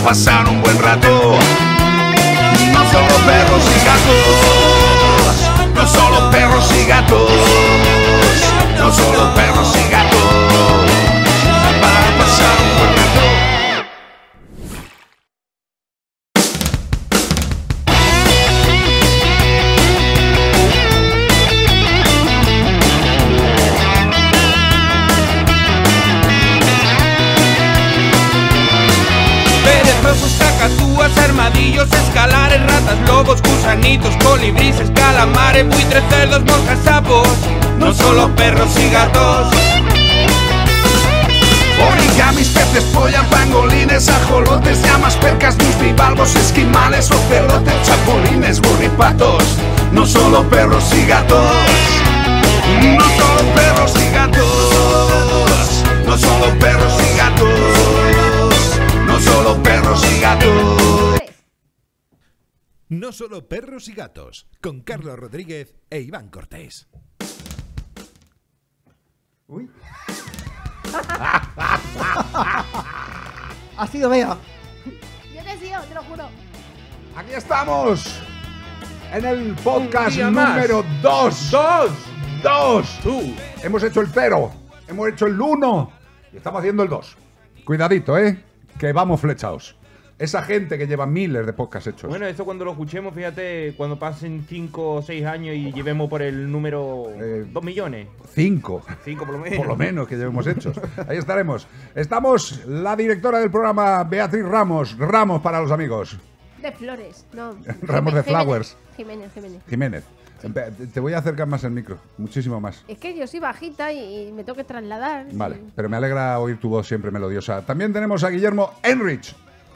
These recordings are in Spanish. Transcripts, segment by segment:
pasar un buen rato. No solo perros y gatos, no solo perros y gatos, no solo perros y gatos, para pasar un buen rato. Perezosos, cacatúas, armadillos, escalares, ratas, lobos, gusanitos, colibrises, calamares, buitres, cerdos, moscas, sapos. No solo perros y gatos. Origamis, peces, polla, pangolines, ajolotes, llamas, percas, bivalvos, esquimales, ocelotes, chapulines, burripatos. No solo perros y gatos. No solo perros y gatos. No solo perros y gatos. No solo perros y gatos. No solo perros y gatos, con Carlos Rodríguez e Iván Cortés. Uy. Ha sido Bea. Yo te sigo, te lo juro. Aquí estamos en el podcast día más. número 2. ¡Dos! Tú. Hemos hecho el 0, hemos hecho el 1 y estamos haciendo el 2. Cuidadito, que vamos flechados. Esa gente que lleva miles de podcasts hechos. Bueno, esto cuando lo escuchemos, fíjate, cuando pasen 5 o 6 años y llevemos por el número 2 millones. 5. 5 por lo menos. Por lo menos que llevemos hechos. Ahí estaremos. Estamos la directora del programa, Beatriz Ramos. Ramos para los amigos. De flores, no. Ramos de flowers. Jiménez. Jiménez. Te voy a acercar más el micro, muchísimo más. Es que yo soy bajita y me tengo que trasladar. Vale, pero me alegra oír tu voz siempre melodiosa. También tenemos a Guillermo Enrich.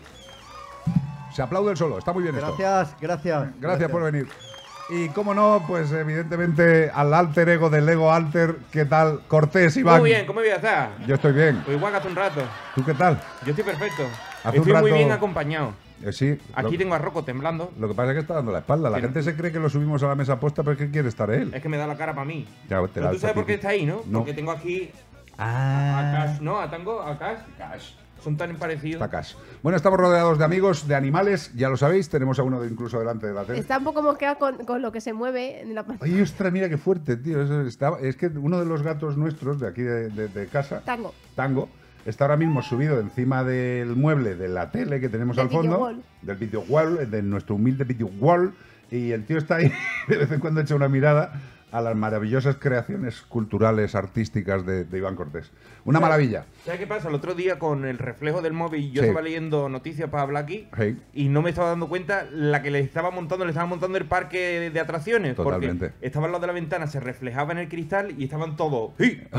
Se aplaude el solo, está muy bien esto. Gracias por venir. Y cómo no, pues evidentemente al alter ego del Ego Alter, ¿qué tal? Cortés, Iván. Muy bien, ¿cómo voy a estar? Yo estoy bien. Pues igual que hace un rato. ¿Tú qué tal? Yo estoy perfecto. Hace un Estoy muy rato- bien acompañado. Sí. Aquí tengo a Rocco temblando. Lo que pasa es que está dando la espalda. La Que no- gente se cree que lo subimos a la mesa puesta, pero es que quiere estar él. Es que me da la cara para mí. Ya, te Pero la tú sabes por qué alza, está ahí, ¿no? No. Porque tengo aquí Ah. a Cash. No, a Tango, a Cash. Son tan parecidos. Tacas. Bueno, estamos rodeados de amigos, de animales, ya lo sabéis. Tenemos a uno incluso delante de la tele. Está un poco mosqueado con lo que se mueve en la pantalla. Ay, ostras, mira qué fuerte, tío. Es que uno de los gatos nuestros de aquí de casa, Tango. está ahora mismo subido encima del mueble de la tele que tenemos Del al fondo. videowall. Del video wall, de nuestro humilde video wall. Y el tío está ahí, de vez en cuando echa una mirada a las maravillosas creaciones culturales, artísticas de Iván Cortés. Una maravilla. ¿Sabes qué pasa? El otro día con el reflejo del móvil yo Sí. estaba leyendo noticias para hablar aquí Hey. y no me estaba dando cuenta la que le estaba montando el parque de atracciones. Totalmente. Porque estaba al lado de la ventana, se reflejaba en el cristal y estaban todos.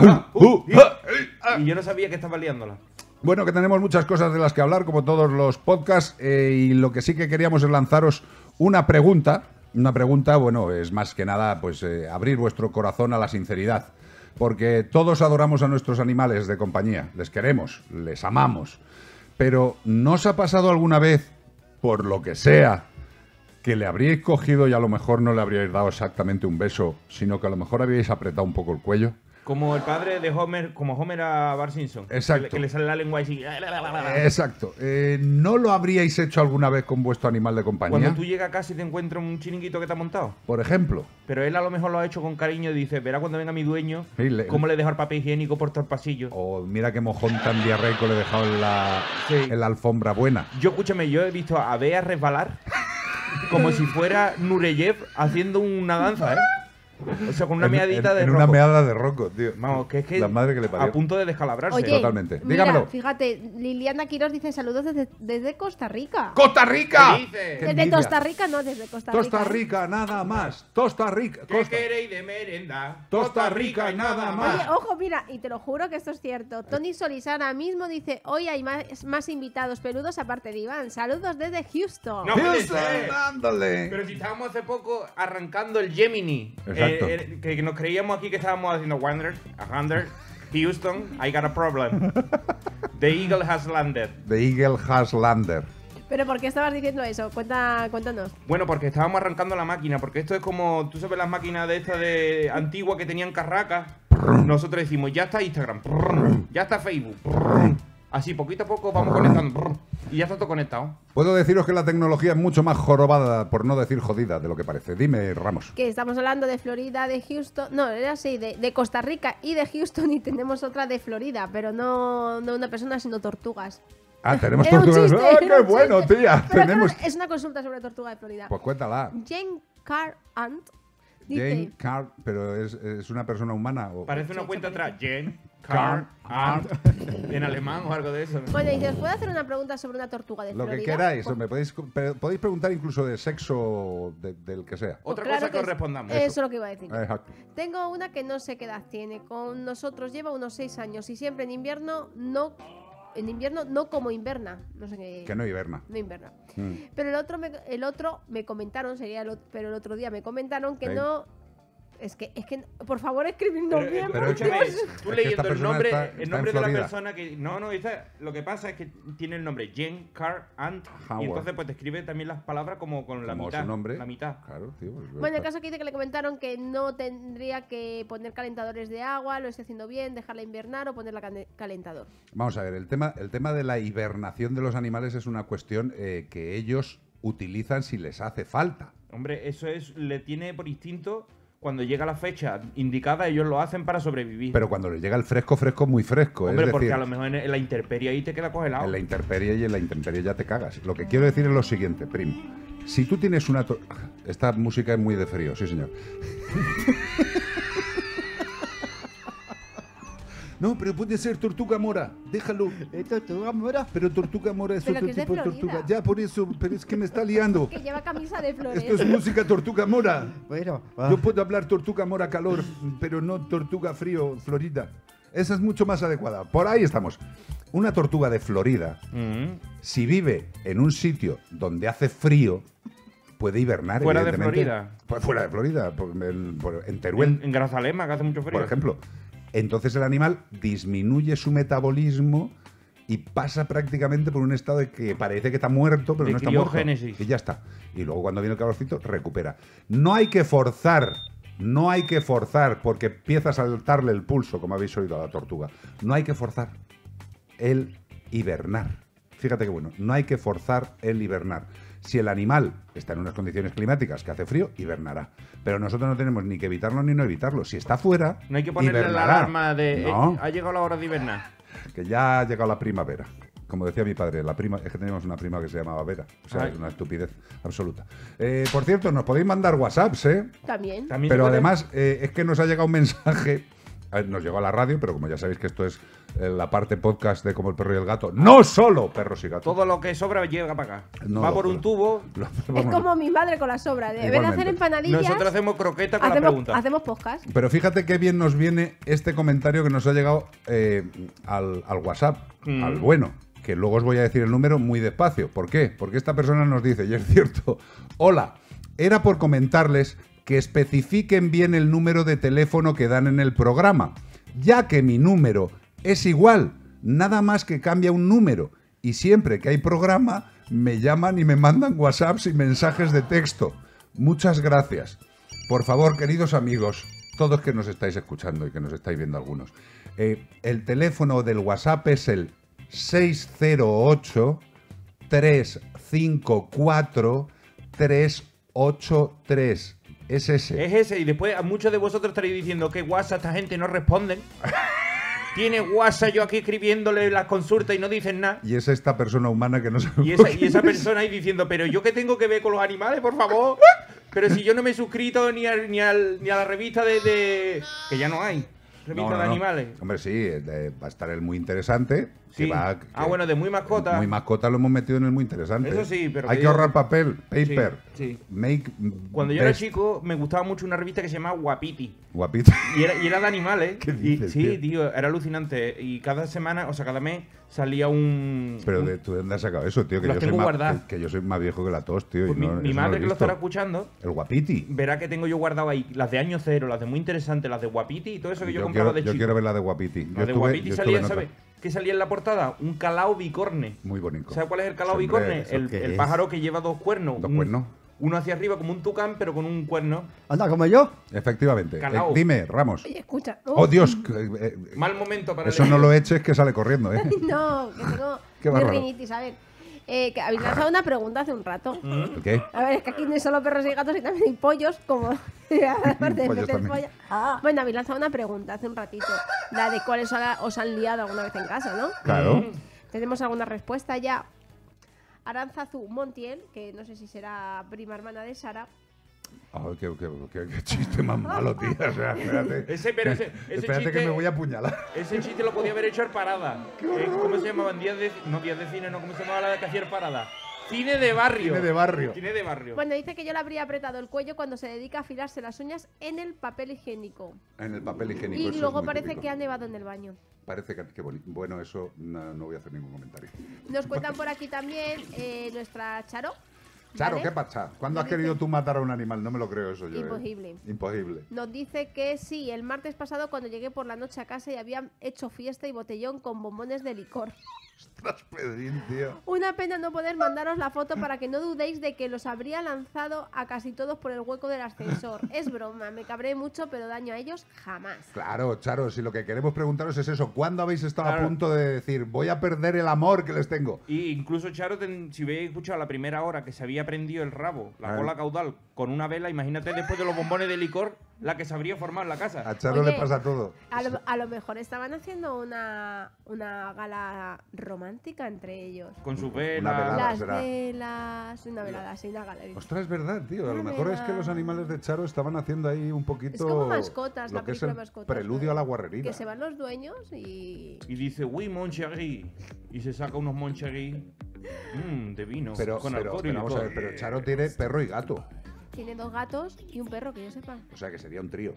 Y yo no sabía que estaba liándola. Bueno, que tenemos muchas cosas de las que hablar, como todos los podcasts, y lo que sí que queríamos es lanzaros una pregunta. Una pregunta, bueno, es más que nada, pues, abrir vuestro corazón a la sinceridad. Porque todos adoramos a nuestros animales de compañía, les queremos, les amamos. Pero, ¿no os ha pasado alguna vez, por lo que sea, que le habríais cogido y a lo mejor no le habríais dado exactamente un beso, sino que a lo mejor habíais apretado un poco el cuello? Como el padre de Homer, como Homer a Bart Simpson. Exacto. Que le sale la lengua así. Exacto. ¿No lo habríais hecho alguna vez con vuestro animal de compañía? Cuando tú llegas a casa y te encuentras un chiringuito que te ha montado. Por ejemplo. Pero él a lo mejor lo ha hecho con cariño y dice, verá cuando venga mi dueño, Sí, cómo le dejo el papel higiénico por todo el pasillo. O mira qué mojón tan diarreico le he dejado Sí. en la alfombra buena. Yo, escúchame, yo he visto a Bea resbalar como si fuera Nureyev haciendo una danza, ¿eh? O sea, con una meadita de en una roco. meada de roco, tío. Vamos, que es que La madre que le parió. a punto de descalabrarse. Oye, Totalmente. mira, Dígamelo. fíjate, Liliana Quiroz dice saludos desde Costa Rica. ¡Costa Rica! ¿Qué dices? ¡Qué Desde envidia! Costa Rica, no, desde Costa Rica. Costa Rica, nada más. Costa Rica. ¿Qué Costa. queréis de merenda? Costa Rica y nada más. Oye, ojo, mira, y te lo juro que esto es cierto. Tony Solís ahora mismo dice, hoy hay más invitados peludos aparte de Iván. Saludos desde Houston. No puede Houston, ser. dándole. Pero si estábamos hace poco arrancando el Gemini. Exacto. Que nos creíamos aquí que estábamos haciendo 100, Houston, I got a problem. The Eagle has landed. The Eagle has landed. ¿Pero por qué estabas diciendo eso? Cuéntanos. Bueno, porque estábamos arrancando la máquina, porque esto es como, tú sabes las máquinas de estas de antiguas que tenían carracas. Nosotros decimos, ya está Instagram, ya está Facebook, Así, poquito a poco vamos conectando. Y ya está todo conectado. Puedo deciros que la tecnología es mucho más jorobada, por no decir jodida, de lo que parece. Dime, Ramos. Que estamos hablando de Florida, de Houston. No, era así, de Costa Rica y de Houston. Y tenemos otra de Florida, pero no una persona, sino tortugas. Ah, tenemos Era un tortugas. chiste, ¡Ah, era qué un bueno, chiste. tía! Pero Tenemos... claro, es una consulta sobre tortuga de Florida. Pues cuéntala. Jane Carr Ant dice... Jane Carr, pero ¿es una persona humana? O... Parece una Sí, cuenta se atrás. parece. Jane, Carl, Ant. En alemán o algo de eso. ¿no? Bueno, dice, ¿os puedo hacer una pregunta sobre una tortuga de Lo Florida? que queráis, Pues- hombre, podéis preguntar incluso de sexo del que sea. Otra claro cosa que os es- respondamos. Eso es lo que iba a decir. Exacto. Tengo una que no sé qué edad tiene. Con nosotros lleva unos 6 años y siempre en invierno no como inverna. No sé qué. Que no hiberna. No inverna. Mm. Pero el otro me comentaron, pero el otro día me comentaron que Sí. no. Es que, por favor, escribidnos bien. pero por escúchame, Dios. tú Es que esta leyendo el persona nombre, está el en nombre de la Florida. persona que. No, lo que pasa es que tiene el nombre Jane Carr Ant. Howard. Y entonces pues te escribe también las palabras como con la Como mitad. su nombre. La mitad. Claro, tío. Pues, Bueno, el caso que dice que le comentaron que no tendría que poner calentadores de agua, lo estoy haciendo bien, dejarla invernar o ponerla calentador. Vamos a ver, el tema de la hibernación de los animales es una cuestión que ellos utilizan si les hace falta. Hombre, eso le tiene por instinto. Cuando llega la fecha indicada, ellos lo hacen para sobrevivir. Pero cuando les llega el fresco, muy fresco. Hombre, es porque decir, a lo mejor en la intemperie ahí te queda congelado. en la intemperie y en la intemperie ya te cagas. Lo que quiero decir es lo siguiente, Prim. Si tú tienes una... Esta música es muy de frío, sí, señor. No, pero puede ser tortuga mora. Déjalo. ¿Tortuga mora? Pero tortuga mora es Pero otro que es de tipo de Florida. tortuga. Ya, por eso. Pero es que me está liando. Que lleva camisa de flores. Esto es música tortuga mora. Bueno, Yo puedo hablar tortuga mora calor, pero no tortuga frío Florida. Esa es mucho más adecuada. Por ahí estamos. Una tortuga de Florida, si vive en un sitio donde hace frío, puede hibernar. ¿Fuera de evidentemente. Florida? Pues fuera de Florida, en Teruel, En Grazalema, que hace mucho frío. por ejemplo. Entonces el animal disminuye su metabolismo y pasa prácticamente por un estado de que parece que está muerto, pero De no está muerto. criogénesis. Y ya está. Y luego cuando viene el calorcito, recupera. No hay que forzar, porque empieza a saltarle el pulso, como habéis oído a la tortuga. No hay que forzar el hibernar. Fíjate que bueno, no hay que forzar el hibernar. Si el animal está en unas condiciones climáticas que hace frío, hibernará. Pero nosotros no tenemos ni que evitarlo ni no evitarlo. Si está fuera, No hay que ponerle la hibernará. alarma de. No, Ha llegado la hora de hibernar. que ya ha llegado la primavera. Como decía mi padre, es que teníamos una prima que se llamaba Vera. O sea, Ay. es una estupidez absoluta. Por cierto, nos podéis mandar WhatsApps, ¿eh? También. También Pero se puede- además, es que nos ha llegado un mensaje. A ver, nos llegó a la radio, pero como ya sabéis que esto es la parte podcast de Como el perro y el gato. No solo perros y gatos. Todo lo que sobra llega para acá. No, Va por un tubo. Es como mi madre con la sobra. En vez de hacer Igualmente. empanadillas, Nosotros hacemos croqueta con la hacemos, pregunta. hacemos podcast. Pero fíjate qué bien nos viene este comentario que nos ha llegado al WhatsApp, al bueno, que luego os voy a decir el número muy despacio. ¿Por qué? Porque esta persona nos dice, y es cierto, hola, era por comentarles que especifiquen bien el número de teléfono que dan en el programa, ya que mi número es igual, nada más que cambia un número, y siempre que hay programa me llaman y me mandan WhatsApps y mensajes de texto. Muchas gracias. Por favor, queridos amigos, todos que nos estáis escuchando y que nos estáis viendo algunos, el teléfono del WhatsApp es el 608-354-383. Es ese. Es ese. Y después a muchos de vosotros estaréis diciendo que WhatsApp esta gente no responden. Tiene WhatsApp yo aquí escribiéndole las consultas y no dicen nada. Y es esta persona humana que no sabe. Y esa persona ahí diciendo, pero ¿yo qué tengo que ver con los animales, por favor? Pero si yo no me he suscrito ni a la revista de... Que ya no hay. Revista de animales. Hombre, sí, va a estar el muy interesante. Sí. Bueno, de muy mascota. Muy mascota lo hemos metido en el muy interesante. Eso sí, pero hay que que yo- ahorrar papel, paper. Sí, sí. Make Cuando yo era best. chico me gustaba mucho una revista que se llamaba Guapiti. Guapito. Y era de animales. ¿Qué dices, sí, tío? tío, era alucinante. Y cada semana, o sea, cada mes salía un... Pero un- ¿tú de dónde has sacado eso, tío? Que Los yo soy tengo más, guardadas. que yo soy más viejo que la tos, tío. pues y no, mi eso no madre he que lo visto. estará escuchando El Guapiti. verá que tengo yo guardado ahí las de año cero, las de muy interesantes, las de Guapiti y todo eso que yo compraba de yo chico. quiero ver la de Guapiti. Las de Guapiti salía, ¿sabes? ¿Qué salía en la portada? Un calao bicorne. Muy bonito. ¿Sabes cuál es el calao Hombre, bicorne? ¿eso El qué el es? pájaro que lleva dos cuernos. ¿Dos cuernos? uno hacia arriba como un tucán, pero con un cuerno. Anda, como yo. Efectivamente. Calao. Dime, Ramos. Oye, escucha. Oh, Dios. Mal momento para Eso no lo eches que sale corriendo, ¿eh? No, que tengo Qué bárbaro. rinitis, a ver. Que habéis lanzado una pregunta hace un rato. ¿El qué? A ver, es que aquí no hay solo perros y gatos, y también hay pollos, como... aparte de Pollos meter también. polla. Bueno, habéis lanzado una pregunta hace un ratito. La de cuáles os han liado alguna vez en casa, ¿no? Claro. Tenemos alguna respuesta ya. Aranzazu Montiel, que no sé si será prima hermana de Sara. Ay, qué chiste más malo, tío. O sea, espérate. Ese Espérate chiste, que me voy a apuñalar. Ese chiste lo podía haber hecho el Parada. ¿Cómo se llamaban? Días de cine, no, ¿cómo se llamaba la de que hacía el Parada? Cine de barrio. Cine de barrio. Cine de barrio. Bueno, dice que yo le habría apretado el cuello cuando se dedica a afilarse las uñas en el papel higiénico. En el papel higiénico. Y eso es luego muy parece típico. que ha nevado en el baño. Parece que bonito. Bueno, eso no voy a hacer ningún comentario. Nos cuentan por aquí también nuestra Charo. Charo, ¿vale? ¿qué pasa? ¿Cuándo Nos has querido dice- tú matar a un animal? No me lo creo eso yo. Imposible. Imposible. Nos dice que sí, el martes pasado cuando llegué por la noche a casa y habían hecho fiesta y botellón con bombones de licor. Ostras, Pedrín, tío. Una pena no poder mandaros la foto para que no dudéis de que los habría lanzado a casi todos por el hueco del ascensor. Es broma, me cabré mucho, pero daño a ellos jamás. Claro, Charo, si lo que queremos preguntaros es eso. ¿Cuándo habéis estado Claro. a punto de decir, voy a perder el amor que les tengo? Y incluso Charo, si hubiera escuchado la primera hora que se había prendido el rabo, la Ah. cola caudal, con una vela, imagínate después de los bombones de licor, la que se habría formado en la casa. A Charo Oye, le pasa todo. A lo mejor estaban haciendo una gala romántica entre ellos. Con su Una vela. velada. Las será. velas, una velada, sí, una galería. Ostras, es verdad, tío. A lo Una mejor es que vela. los animales de Charo estaban haciendo ahí un poquito. Es como mascotas, lo la que es película el de mascotas. preludio ¿no? a la guarrería. Que se van los dueños y... Y dice, uy, mon chéri. Y se saca unos mon chéri de vino. Pero, con pero, alcohol y pero vamos a ver, licor. pero Charo tiene perro y gato. Tiene 2 gatos y un perro, que yo sepa. O sea que sería un trío.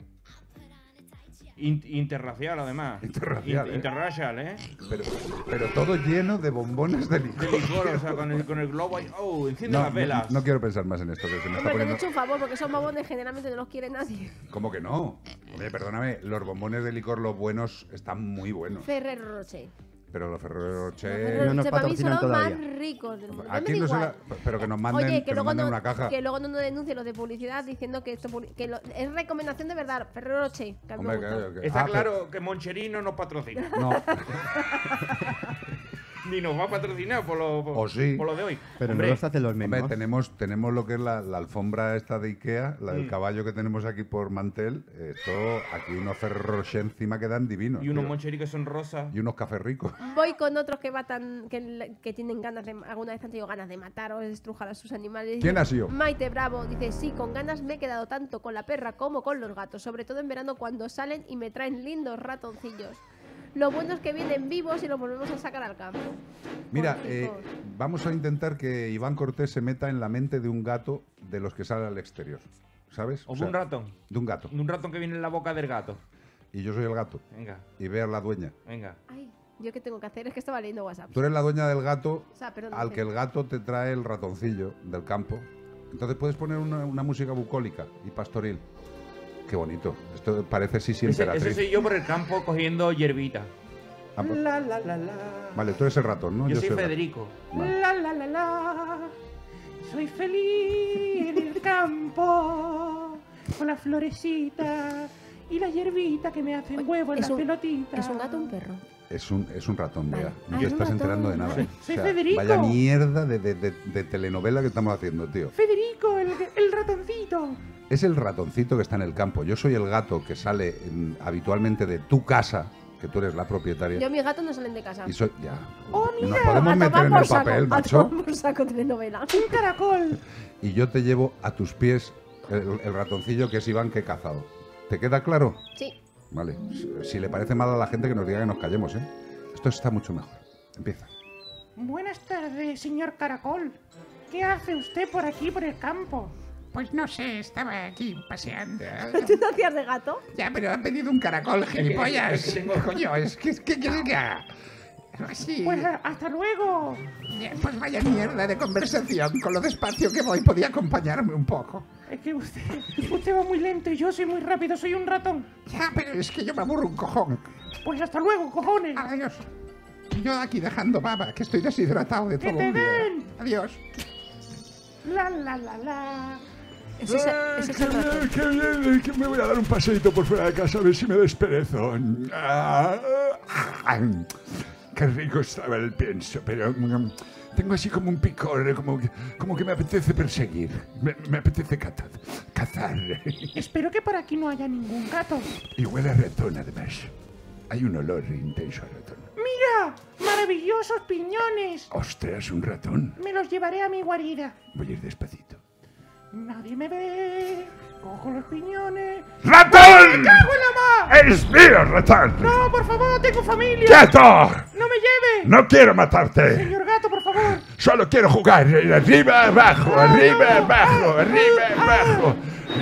Interracial, además. Interracial, ¿eh? Interracial, ¿eh? Pero todo lleno de bombones de licor. De licor, o sea, con el globo ahí. ¡Oh, enciende las velas! No quiero pensar más en esto, que se me está Hombre, te han poniendo. hecho un favor, porque esos bombones generalmente no los quiere nadie. ¿Cómo que no? Oye, perdóname, los bombones de licor, los buenos, están muy buenos. Ferrero Rocher. Pero los Ferrero Los Ferrero Rocher. No nos Rocher para mí son los patrocinan más todavía. ricos del mundo. Aquí Me da no se igual. pero que nos manden, Oye, que nos manden una caja. que luego no nos denuncien los de publicidad diciendo que esto es recomendación de verdad. Ferrero Rocher, que a mí me Hombre, gusta. que- Está ah, claro que Moncherí no nos patrocina. No, Ni nos va a patrocinar por lo, O sí. por lo de hoy. Pero Hombre, no los hacen los hombre, mismos. tenemos lo que es la alfombra esta de Ikea, la del caballo que tenemos aquí por mantel. Esto, aquí unos Ferrero Rocher encima quedan divinos. y unos tío. Moncherí que son rosas. Y unos cafés ricos. Voy con otros que que tienen ganas de, alguna vez han tenido ganas de matar o de estrujar a sus animales. ¿Quién ha sido? Maite Bravo dice, sí, con ganas me he quedado tanto con la perra como con los gatos, sobre todo en verano cuando salen y me traen lindos ratoncillos. Lo bueno es que vienen vivos y los volvemos a sacar al campo. Mira, Pobrecitos. vamos a intentar que Iván Cortés se meta en la mente de un gato de los que sale al exterior. ¿Sabes? O de un ratón. De un gato. Un ratón que viene en la boca del gato. Y yo soy el gato. Venga, Y vea la dueña. venga. Ay, ¿yo qué tengo que hacer? Es que estaba leyendo WhatsApp. Tú eres la dueña del gato O sea, perdón, al que el gato te trae el ratoncillo del campo. Entonces puedes poner una música bucólica y pastoril. Qué bonito. Esto parece sí Ese emperatriz. soy yo por el campo cogiendo hierbita. Ah, pues- La, la, la, la. Vale, tú eres el ratón, ¿no? Yo soy el gato. Federico. Vale. La, la, la, la. Soy feliz en el campo con las florecitas y la hierbita que me hacen huevo en ¿Es las un- pelotitas. ¿Es un gato o un perro? Es un ratón, Vale. vea. Ah, No es te un estás ratón, enterando de nada. vale. Soy Federico. Vaya mierda de telenovela que estamos haciendo, tío. Federico, el ratoncito. Es el ratoncito que está en el campo. Yo soy el gato que sale habitualmente de tu casa, que tú eres la propietaria. Yo, mis gatos no salen de casa. Y soy. Ya. Oh, Nos mira, podemos A meter tomar en por el saco, papel, a macho. tomar por saco telenovela. Un caracol. Y yo te llevo a tus pies el ratoncillo que es Iván que he cazado. ¿Te queda claro? Sí. Vale. Si le parece mal a la gente que nos diga que nos callemos, ¿eh? Esto está mucho mejor. Empieza. Buenas tardes, señor caracol. ¿Qué hace usted por aquí, por el campo? Pues no sé, estaba aquí paseando. ¿Tú no hacías de gato? Ya, pero han pedido un caracol, gilipollas. es que tengo- Coño, ¿qué quieres que haga? Sí. Pues hasta luego. Ya, pues vaya mierda de conversación. Con lo despacio que voy, podía acompañarme un poco. Es que usted va muy lento y yo soy muy rápido, soy un ratón. Ya, pero es que yo me aburro un cojón. Pues hasta luego, cojones. Adiós. Yo aquí dejando baba, que estoy deshidratado de ¡Que todo te un día. den! Adiós. La, la, la, la. Ese es el ratón. Qué bien, que me voy a dar un paseíto por fuera de casa a ver si me desperezo. Qué rico estaba el pienso, pero tengo así como un picor, como que me apetece perseguir. Me apetece cazar. Espero que por aquí no haya ningún gato. Y huele a ratón, además. Hay un olor intenso a ratón. ¡Mira! ¡Maravillosos piñones! ¡Ostras, un ratón! Me los llevaré a mi guarida. Voy a ir despacito. Nadie me ve. Cojo los piñones. ¡Ratón! ¡Me cago en la mar! ¡Es mío, ratón! ¡No, por favor, tengo familia! ¡Quieto! ¡No me lleve! ¡No quiero matarte! Señor gato, por favor. Solo quiero jugar. Arriba, abajo, arriba, abajo, arriba, abajo.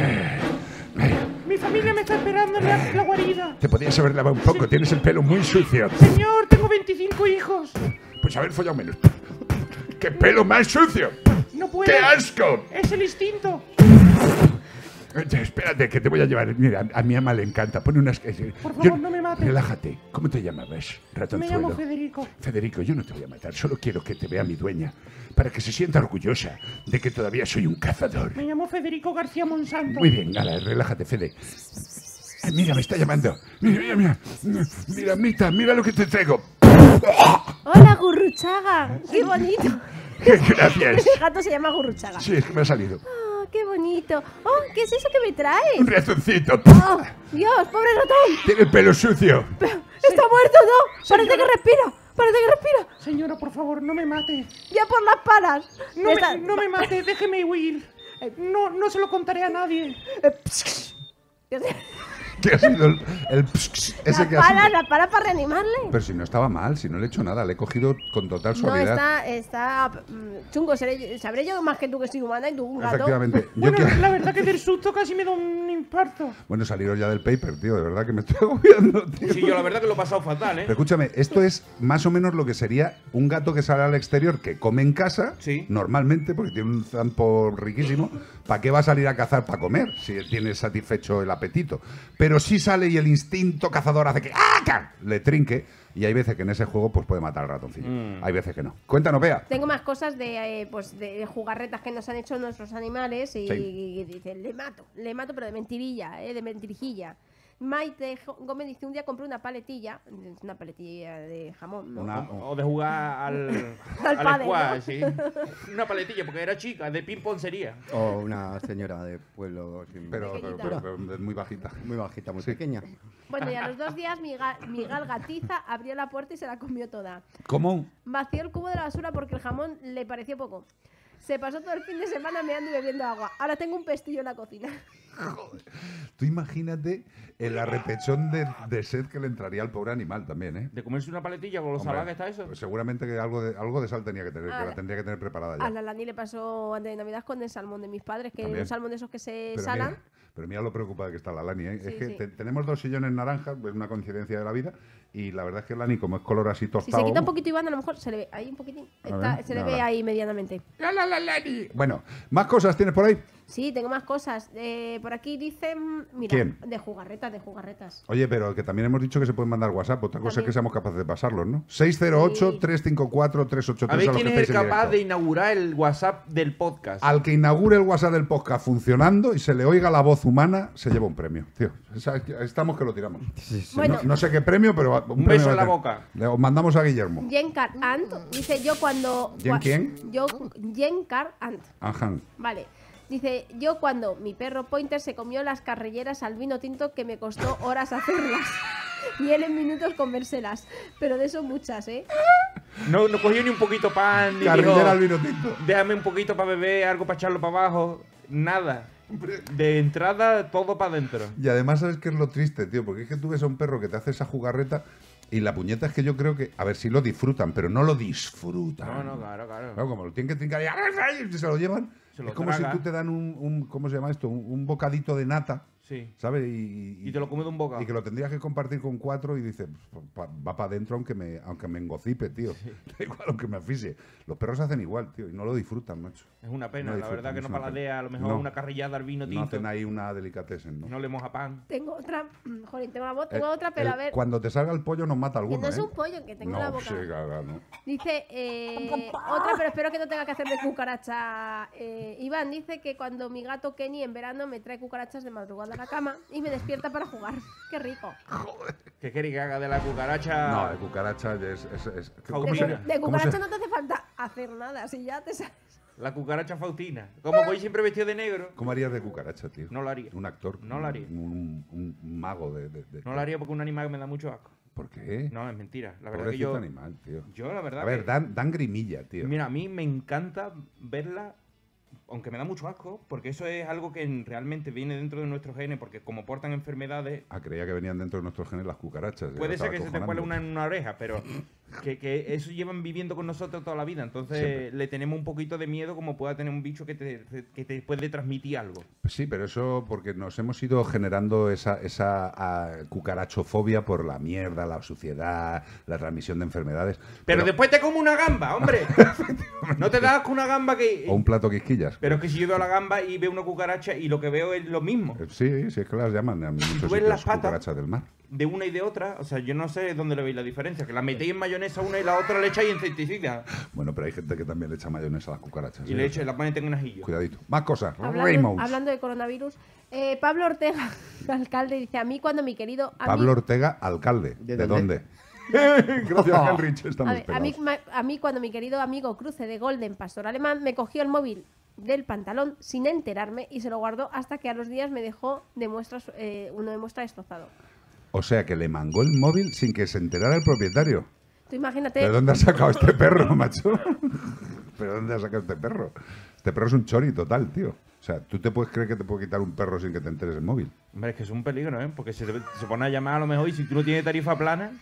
Mi familia me está esperando en la guarida. Te podías haber lavado un poco. Tienes el pelo muy sucio. Señor, tengo 25 hijos. Pues haber follado menos. ¡Qué pelo más sucio! No puedo. ¡Qué asco! Es el instinto. Espérate, que te voy a llevar. Mira, a mi ama le encanta. Pone unas. Por favor, no me mates. Relájate. ¿Cómo te llamabas, Me ratonzuelo? llamo Federico. Federico, yo no te voy a matar. Solo quiero que te vea mi dueña. Para que se sienta orgullosa de que todavía soy un cazador. Me llamo Federico García Monsanto. Muy bien, ala, relájate, Fede. Ay, mira, me está llamando. Mira, mira, mira. Mira, Mita, mira lo que te traigo. ¡Hola, Gurruchaga! ¡Qué bonito! Gracias. El gato se llama Gurruchaga. Sí, es que me ha salido. ¡Ah, qué bonito! ¡Oh, qué es eso que me traes! Un ratoncito. ¡Oh, Dios, pobre ratón! Tiene el pelo sucio. ¡Está muerto, no! ¡Parece que respira! ¡Parece que respira! Señora, por favor, no me mate. ¡Ya por las palas! No me mate, déjeme huir. No se lo contaré a nadie. ¿Qué ha sido el ese que ha sido? La pala para reanimarle. Pero si no estaba mal, si no le he hecho nada, le he cogido con total No, suavidad. está chungo. Sabré yo más que tú que soy humana y tú un gato. Efectivamente. Yo Bueno, que- la verdad que del susto casi me da un infarto. Bueno, saliros ya del paper, tío, de verdad que me estoy agobiando, tío. Sí, yo la verdad que lo he pasado fatal, ¿eh? Pero escúchame, esto es más o menos lo que sería un gato que sale al exterior, que come en casa, Sí. normalmente, porque tiene un zampo riquísimo. ¿Para qué va a salir a cazar para comer si tiene satisfecho el apetito? Pero sí sale y el instinto cazador hace que ¡ah! Le trinque. Y hay veces que en ese juego pues puede matar al ratoncillo. Hay veces que no. Cuéntanos, Bea. Tengo más cosas de jugarretas que nos han hecho nuestros animales y, Sí. y dice, le mato, pero de mentirilla, de mentirijilla. Maite Gómez dice, un día compré una paletilla de jamón, ¿no? O de jugar al pádel, squash, ¿no? sí. Una paletilla, porque era chica, de ping-pong sería. O una señora de pueblo sin- Pero Pequeñita. es muy bajita. muy bajita, muy Sí. pequeña. Bueno, y a los 2 días Miguel Gatiza abrió la puerta y se la comió toda. ¿Cómo? Vació el cubo de la basura porque el jamón le pareció poco. Se pasó todo el fin de semana meando y bebiendo agua. Ahora tengo un pestillo en la cocina. Tú imagínate el arrepechón de sed que le entraría al pobre animal también, ¿eh? De comerse una paletilla con lo Hombre, salada que está eso. pues seguramente que algo de sal tenía que tener, que la Ahora- tendría que tener preparada ya. A la Lani le pasó antes de Navidad con el salmón de mis padres, que También. un salmón de esos que se Pero salan. mira lo preocupada que está la Lani, ¿eh? Sí, es que sí. tenemos 2 sillones naranjas, es una coincidencia de la vida, y la verdad es que Lani, como es color así Si tostado... se quita un poquito Iván, a lo mejor se le ve ahí un poquitín. ver, Se le a ve ver. ahí medianamente. La Lani. Bueno, ¿más cosas tienes por ahí? Sí, tengo más cosas. Por aquí dicen, mira, ¿Quién? de jugarretas. Oye, pero que también hemos dicho que se pueden mandar WhatsApp, otra cosa es También. que seamos capaces de pasarlos, ¿no? 608-354-383 A ver los quién que es el estéis en capaz de directo. inaugurar el WhatsApp del podcast. Al que inaugure el WhatsApp del podcast funcionando y se le oiga la voz humana, se lleva un premio. Tío, estamos que lo tiramos. Bueno, No sé qué premio, pero un Un premio beso va a en la tener. boca. Le mandamos a Guillermo. Jenkar Ant dice, yo cuando... ¿Jen quién? Jenkar Ant. Ajá. Vale. Dice, yo cuando mi perro Pointer se comió las carrilleras al vino tinto que me costó horas hacerlas. Y él en minutos comérselas. Pero de eso muchas, ¿eh? No cogió ni un poquito pan, ni Carrillera dijo, al vino tinto. déjame un poquito para beber, algo para echarlo para abajo. Nada. De entrada, todo para adentro. Y además, ¿sabes qué es lo triste, tío? Porque es que tú ves a un perro que te hace esa jugarreta y la puñeta es que yo creo que, a ver, si lo disfrutan, pero no lo disfrutan. No, claro. Claro, como lo tienen que trincar y se lo llevan. Se lo es como traga. si tú te dan ¿cómo se llama esto? Un bocadito de nata. Sí. ¿sabes? Y te lo comes de un bocado. Y que lo tendrías que compartir con 4 y dices, va para adentro aunque me engocipe, tío. Da igual, aunque me asfixie. Los perros hacen igual, tío, y no lo disfrutan, macho. Es una pena, No la verdad disfrutan, que es no una paladea, a lo mejor No. una carrillada al vino No tinto. hacen ahí una delicatessen, ¿no? No le moja pan. Tengo otra. Jolín, tengo otra, pero a ver. Cuando te salga el pollo nos mata Que alguno, no es ¿eh? un pollo, que tengo no, la boca. sí, claro, no. Dice otra, pero espero que no tenga que hacer de cucaracha. Iván dice que cuando mi gato Kenny en verano me trae cucarachas de madrugada a la cama y me despierta para jugar. ¡Qué rico! ¿Qué queréis que haga de la cucaracha? No, de cucaracha es ¿cómo Faustina. se- De cómo se- cucaracha no te hace falta hacer nada, si ya te sabes. La cucaracha Faustina. Como voy siempre vestido de negro, ¿Cómo harías de cucaracha, tío? no lo haría. Un actor. No lo haría. Un mago de... No lo haría porque un animal me da mucho asco. ¿Por qué? No, es mentira. La verdad Pobrecito que animal, tío. yo la verdad A ver, que- dan grimilla, tío. Mira, a mí me encanta verla, aunque me da mucho asco, porque eso es algo que realmente viene dentro de nuestros genes, porque como portan enfermedades, Ah, creía que venían dentro de nuestros genes las cucarachas. ya puede ser estaba que se te acojonando. cuele una en una oreja, pero que eso llevan viviendo con nosotros toda la vida. Entonces Siempre. le tenemos un poquito de miedo como pueda tener un bicho que te puede transmitir algo. Sí, pero eso porque nos hemos ido generando esa cucarachofobia por la mierda, la suciedad, la transmisión de enfermedades. Pero después te como una gamba, hombre. No te das con una gamba que... O un plato quisquillas. Pero es que si yo veo la gamba y veo una cucaracha y lo que veo es lo mismo. Sí, sí, es que las llaman en muchos tú ves sitios las patas? cucarachas del mar. De una y de otra, o sea, yo no sé dónde le veis la diferencia. Que la metéis en mayonesa una y la otra le echáis insecticida. Bueno, pero hay gente que también le echa mayonesa a las cucarachas. Y ¿eh? le echáis, la ponéis en un ajillo. Cuidadito. Más cosas. Hablando, Raymond. hablando de coronavirus, Pablo Ortega, alcalde, dice: a mí cuando mi querido. Pablo Ortega, alcalde. ¿De ¿De dónde? dónde? Gracias, Henrich. A, Estamos ver, pegados. a mí cuando mi querido amigo Cruce de Golden, pastor alemán, me cogió el móvil del pantalón sin enterarme y se lo guardó hasta que a los días me dejó uno de muestra destrozado. O sea, que le mangó el móvil sin que se enterara el propietario. Tú imagínate. ¿De dónde ha sacado este perro, macho? ¿Pero dónde ha sacado este perro? Este perro es un chori total, tío. O sea, ¿tú te puedes creer que te puede quitar un perro sin que te enteres el móvil? Hombre, es que es un peligro, ¿eh? Porque se pone a llamar a lo mejor y si tú no tienes tarifa plana,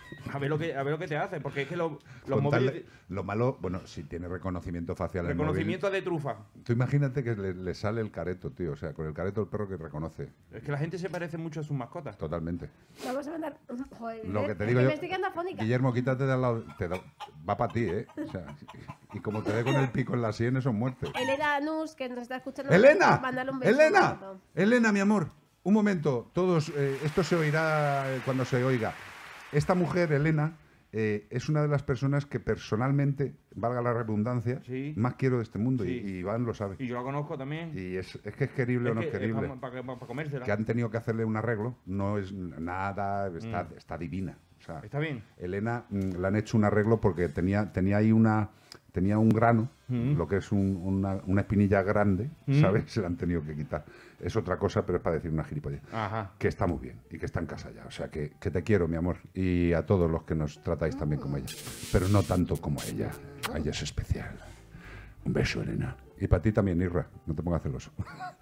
a ver lo que te hace. Porque es que los Con tal móviles... de- Lo malo, bueno, si tiene reconocimiento facial en el Reconocimiento de trufa. móvil. Tú imagínate que le sale el careto, tío. O sea, con el careto el perro que reconoce. Es que la gente se parece mucho a sus mascotas. Totalmente. Vamos a mandar. Joder, Lo que te es digo yo. me estoy quedando afónica. Guillermo, quítate de al lado. Va para ti, ¿eh? O sea, y como te dé con el pico en la sien, eso es muerte. Elena Nus, que nos está escuchando. ¡Elena! Mándale un beso. ¡Elena! un beso. ¡Elena, mi amor! Un momento, todos, esto se oirá cuando se oiga. Esta mujer, Elena, es una de las personas que personalmente, valga la redundancia, Sí. más quiero de este mundo. Sí. Y Iván lo sabe. Y yo la conozco también. Y es que es querible o no es querible. Para comérsela. Que han tenido que hacerle un arreglo. No es nada, está divina. O sea, Está bien. Elena le han hecho un arreglo porque tenía ahí tenía un grano, lo que es una espinilla grande, ¿sabes? Se la han tenido que quitar. Es otra cosa, pero es para decir una gilipollez. Ajá. Que está muy bien y que está en casa ya. O sea, que te quiero, mi amor. Y a todos los que nos tratáis también como ella. Pero no tanto como ella. Ella es especial. Un beso, Elena. Y para ti también, Irra. No te pongas celoso.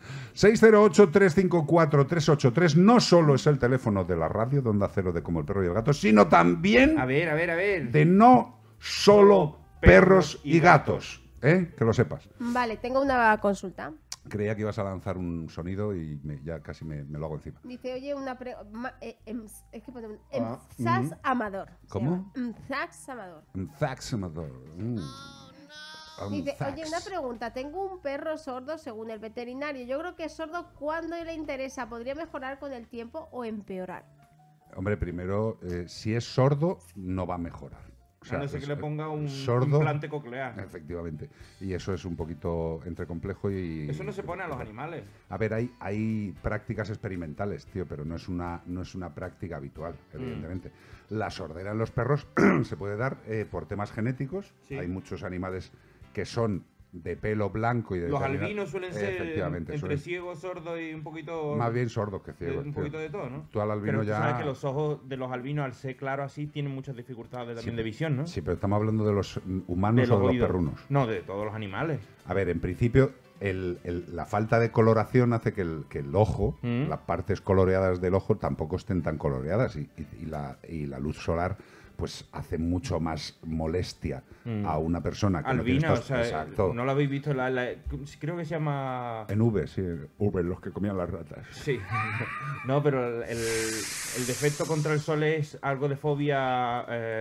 608-354-383 no solo es el teléfono de la radio de Onda Cero de Como el Perro y el Gato, sino también A ver. de no solo perros y gatos. ¿Eh? Que lo sepas. Vale, tengo una consulta. Creía que ibas a lanzar un sonido y ya casi me lo hago encima. Dice, oye, es que pone Mzaz Amador. se ¿Cómo? llama. Mzaz Amador. Un fax, amador. Dice, oye, una pregunta. Tengo un perro sordo según el veterinario. Yo creo que es sordo cuando le interesa. ¿Podría mejorar con el tiempo o empeorar? Hombre, primero, si es sordo, no va a mejorar. O A no ser es- que le ponga un sordo, implante coclear. Efectivamente. Y eso es un poquito entre complejo y... Eso no se pone a los animales. A ver, hay prácticas experimentales, tío, pero no es una práctica habitual, evidentemente. La sordera en los perros se puede dar por temas genéticos. Sí. Hay muchos animales que son de pelo blanco y de Los determinada- albinos suelen ser Efectivamente, entre suelen- ciegos, sordos y un poquito... más bien sordos que ciegos. un tío. poquito de todo, ¿no? Tú al albino Pero tú ya... sabes que los ojos de los albinos, al ser claro así, tienen muchas dificultades también de visión, ¿no? Sí, pero estamos hablando de los humanos o de los oídos. perrunos. No, de todos los animales. A ver, en principio, la falta de coloración hace que el ojo, las partes coloreadas del ojo, tampoco estén tan coloreadas y la luz solar pues hace mucho más molestia a una persona que albina, no o sea, exacto. no lo habéis visto, creo que se llama... En V, sí, V, los que comían las ratas. Sí, no, pero el defecto contra el sol es algo de fobia...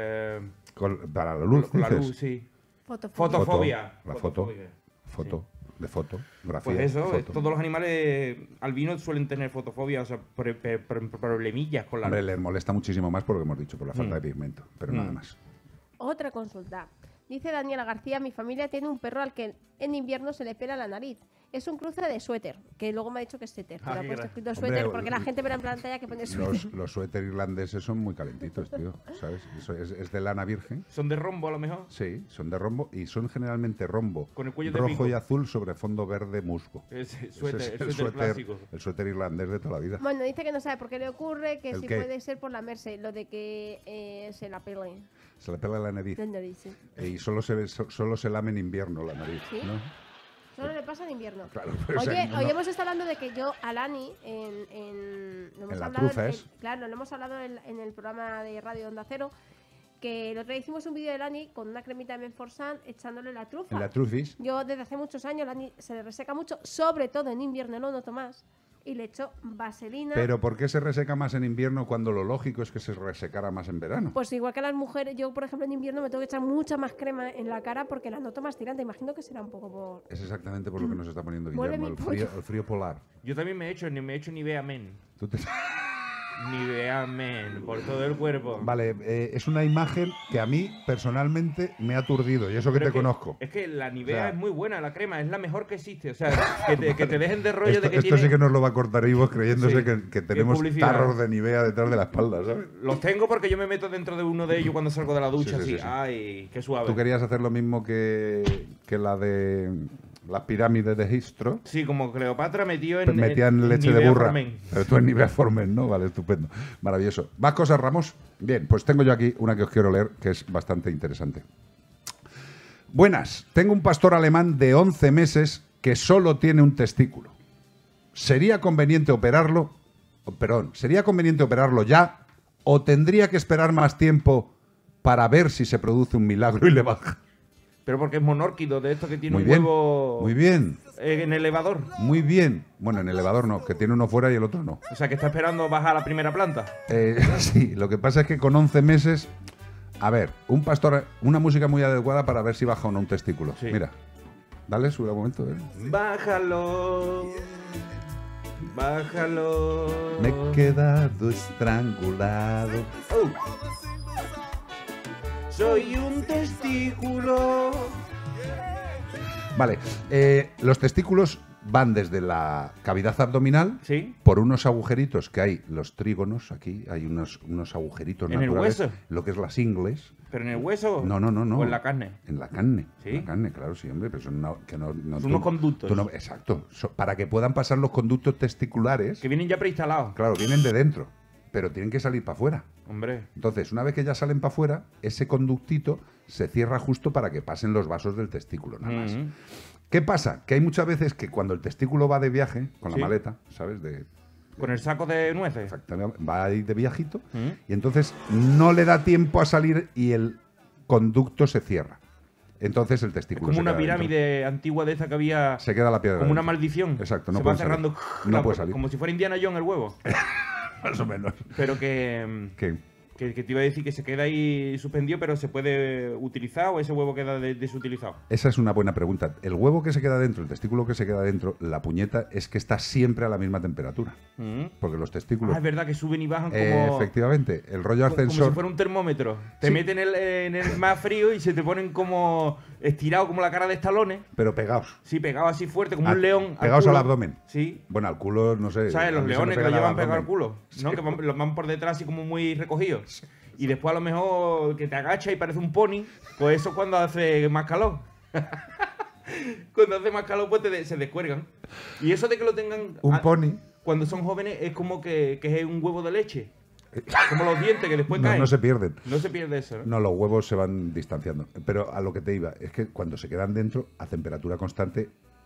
Para la luz, con la dices. luz, sí. Fotofobia. Fotofobia. Fotografía. Pues eso, foto. todos los animales albinos suelen tener fotofobia, o sea, problemillas con la Hombre, luz. les molesta muchísimo más por lo que hemos dicho, por la falta de pigmento, pero nada más. Otra consulta. Dice Daniela García, mi familia tiene un perro al que en invierno se le pela la nariz. Es un cruce de suéter, que luego me ha dicho que es setter, pero ha qué puesto gra- escrito Hombre, suéter porque la gente verá en pantalla que pone suéter. Los suéter irlandeses son muy calentitos, tío, ¿sabes? Eso es de lana virgen. ¿Son de rombo a lo mejor? Sí, son de rombo y son generalmente rombo Con el cuello de rojo pico. y azul sobre fondo verde musgo. Ese Ese suéter, es el suéter clásico. el suéter irlandés de toda la vida. Bueno, dice que no sabe por qué le ocurre, que ¿El si qué? puede ser por la merce, lo de que se la pele. Se le pela la nariz La nariz, sí. y solo se lame en invierno la nariz, ¿Sí? ¿no? Solo le pasa en invierno. Claro, pero, o sea, Oye, no- hoy hemos estado hablando de que yo a Lani lo hemos En la hablado Trufes. claro, lo hemos hablado en el programa de Radio Onda Cero, que el otro día hicimos un vídeo de Lani con una cremita de Menforsan echándole la trufa. en la trufis. Yo desde hace muchos años Lani se le reseca mucho, sobre todo en invierno lo noto más, y le echo vaselina. Pero ¿por qué se reseca más en invierno cuando lo lógico es que se resecara más en verano? Pues igual que las mujeres, yo por ejemplo en invierno me tengo que echar mucha más crema en la cara porque la noto más tirante. Imagino que será un poco por... Es exactamente por lo que nos está poniendo Muele Guillermo, mi el frío polar. Yo también me he hecho Nivea Men. Tú te- Nivea Men, por todo el cuerpo. Vale, es una imagen que a mí personalmente me ha aturdido, y eso que Pero te conozco. Es que la Nivea O sea, es muy buena, la crema, es la mejor que existe. O sea, que te dejen de rollo Esto, de que esto tiene... sí que nos lo va a cortar Ivo creyéndose Sí, que tenemos publicidad. tarros de Nivea detrás de la espalda, ¿sabes? Los tengo porque yo me meto dentro de uno de ellos cuando salgo de la ducha, Sí, sí, así. sí, sí. Ay, qué suave. Tú querías hacer lo mismo que la de las pirámides de Egipto. Sí, como Cleopatra metió en... Metían leche de Nivea burra. Formen. Pero tú en Nivea Formen, ¿no? Vale, estupendo. Maravilloso. ¿Más cosas, Ramos? Bien, pues tengo yo aquí una que os quiero leer, que es bastante interesante. Buenas. Tengo un pastor alemán de 11 meses que solo tiene un testículo. ¿Sería conveniente operarlo? Perdón, ¿sería conveniente operarlo ya o tendría que esperar más tiempo para ver si se produce un milagro y le baja? Pero porque es monórquido, de esto que tiene Muy un bien, huevo muy bien, en el elevador. muy bien. Bueno, en el elevador no, que tiene uno fuera y el otro no. O sea, que está esperando bajar a la primera planta. Sí, lo que pasa es que con 11 meses... A ver, un pastor, una música muy adecuada para ver si baja o no un testículo. Sí. Mira, dale, sube un momento. Bájalo. Bájalo. Me he quedado estrangulado. Oh. Soy un testículo. Vale, los testículos van desde la cavidad abdominal ¿Sí? por unos agujeritos que hay, los trígonos, aquí hay unos agujeritos ¿En el naturales. hueso? Lo que es las ingles. ¿Pero en el hueso? No. ¿O en la carne? En la carne. ¿Sí? En la carne, claro, sí, hombre, pero son Son unos conductos. Exacto. Para que puedan pasar los conductos testiculares, Que vienen ya preinstalados. claro, vienen de dentro, pero tienen que salir para afuera. Hombre. Entonces, una vez que ya salen para afuera, ese conductito se cierra justo para que pasen los vasos del testículo, nada más. Mm. ¿Qué pasa? Que hay muchas veces que cuando el testículo va de viaje, con la Sí. maleta, ¿sabes? Con el saco de nueces. Exactamente, va ahí de viajito, Mm. y entonces no le da tiempo a salir y el conducto se cierra. Entonces el Es testículo como se una queda dentro. pirámide antigua de esa que había. Se queda la piedra. Como una dentro. maldición. Exacto, no Se va puede cerrando. salir. No puede salir. Como si fuera Indiana Jones el huevo. Más o menos. Pero que te iba a decir que se queda ahí suspendido, pero se puede utilizar o ese huevo queda desutilizado. Esa es una buena pregunta. El huevo que se queda dentro, el testículo que se queda dentro, la puñeta es que está siempre a la misma temperatura. Mm. Porque los testículos... Ah, es verdad que suben y bajan como. efectivamente, el rollo Como ascensor... si fuera un termómetro. Te Sí. meten en el más frío y se te ponen como estirados como la cara de Estalones. Pero pegados. Sí, pegados así fuerte, como Ah, un león. pegados culo. al abdomen. Sí. Bueno, al culo, no sé. ¿Sabes? a Los mí se me leones que pega lo al llevan pegado al abdomen. culo. ¿No? Que los van por detrás así como muy recogidos. Y después a lo mejor que te agacha y parece un pony. Pues eso cuando hace más calor. Cuando hace más calor pues se descuelgan. Y eso de que lo tengan... Un pony. Cuando son jóvenes es como que es un huevo de leche. Como los dientes que después No, caen. no se pierden. No se pierde eso, ¿no? No, los huevos se van distanciando. Pero a lo que te iba, es que cuando se quedan dentro, a temperatura constante,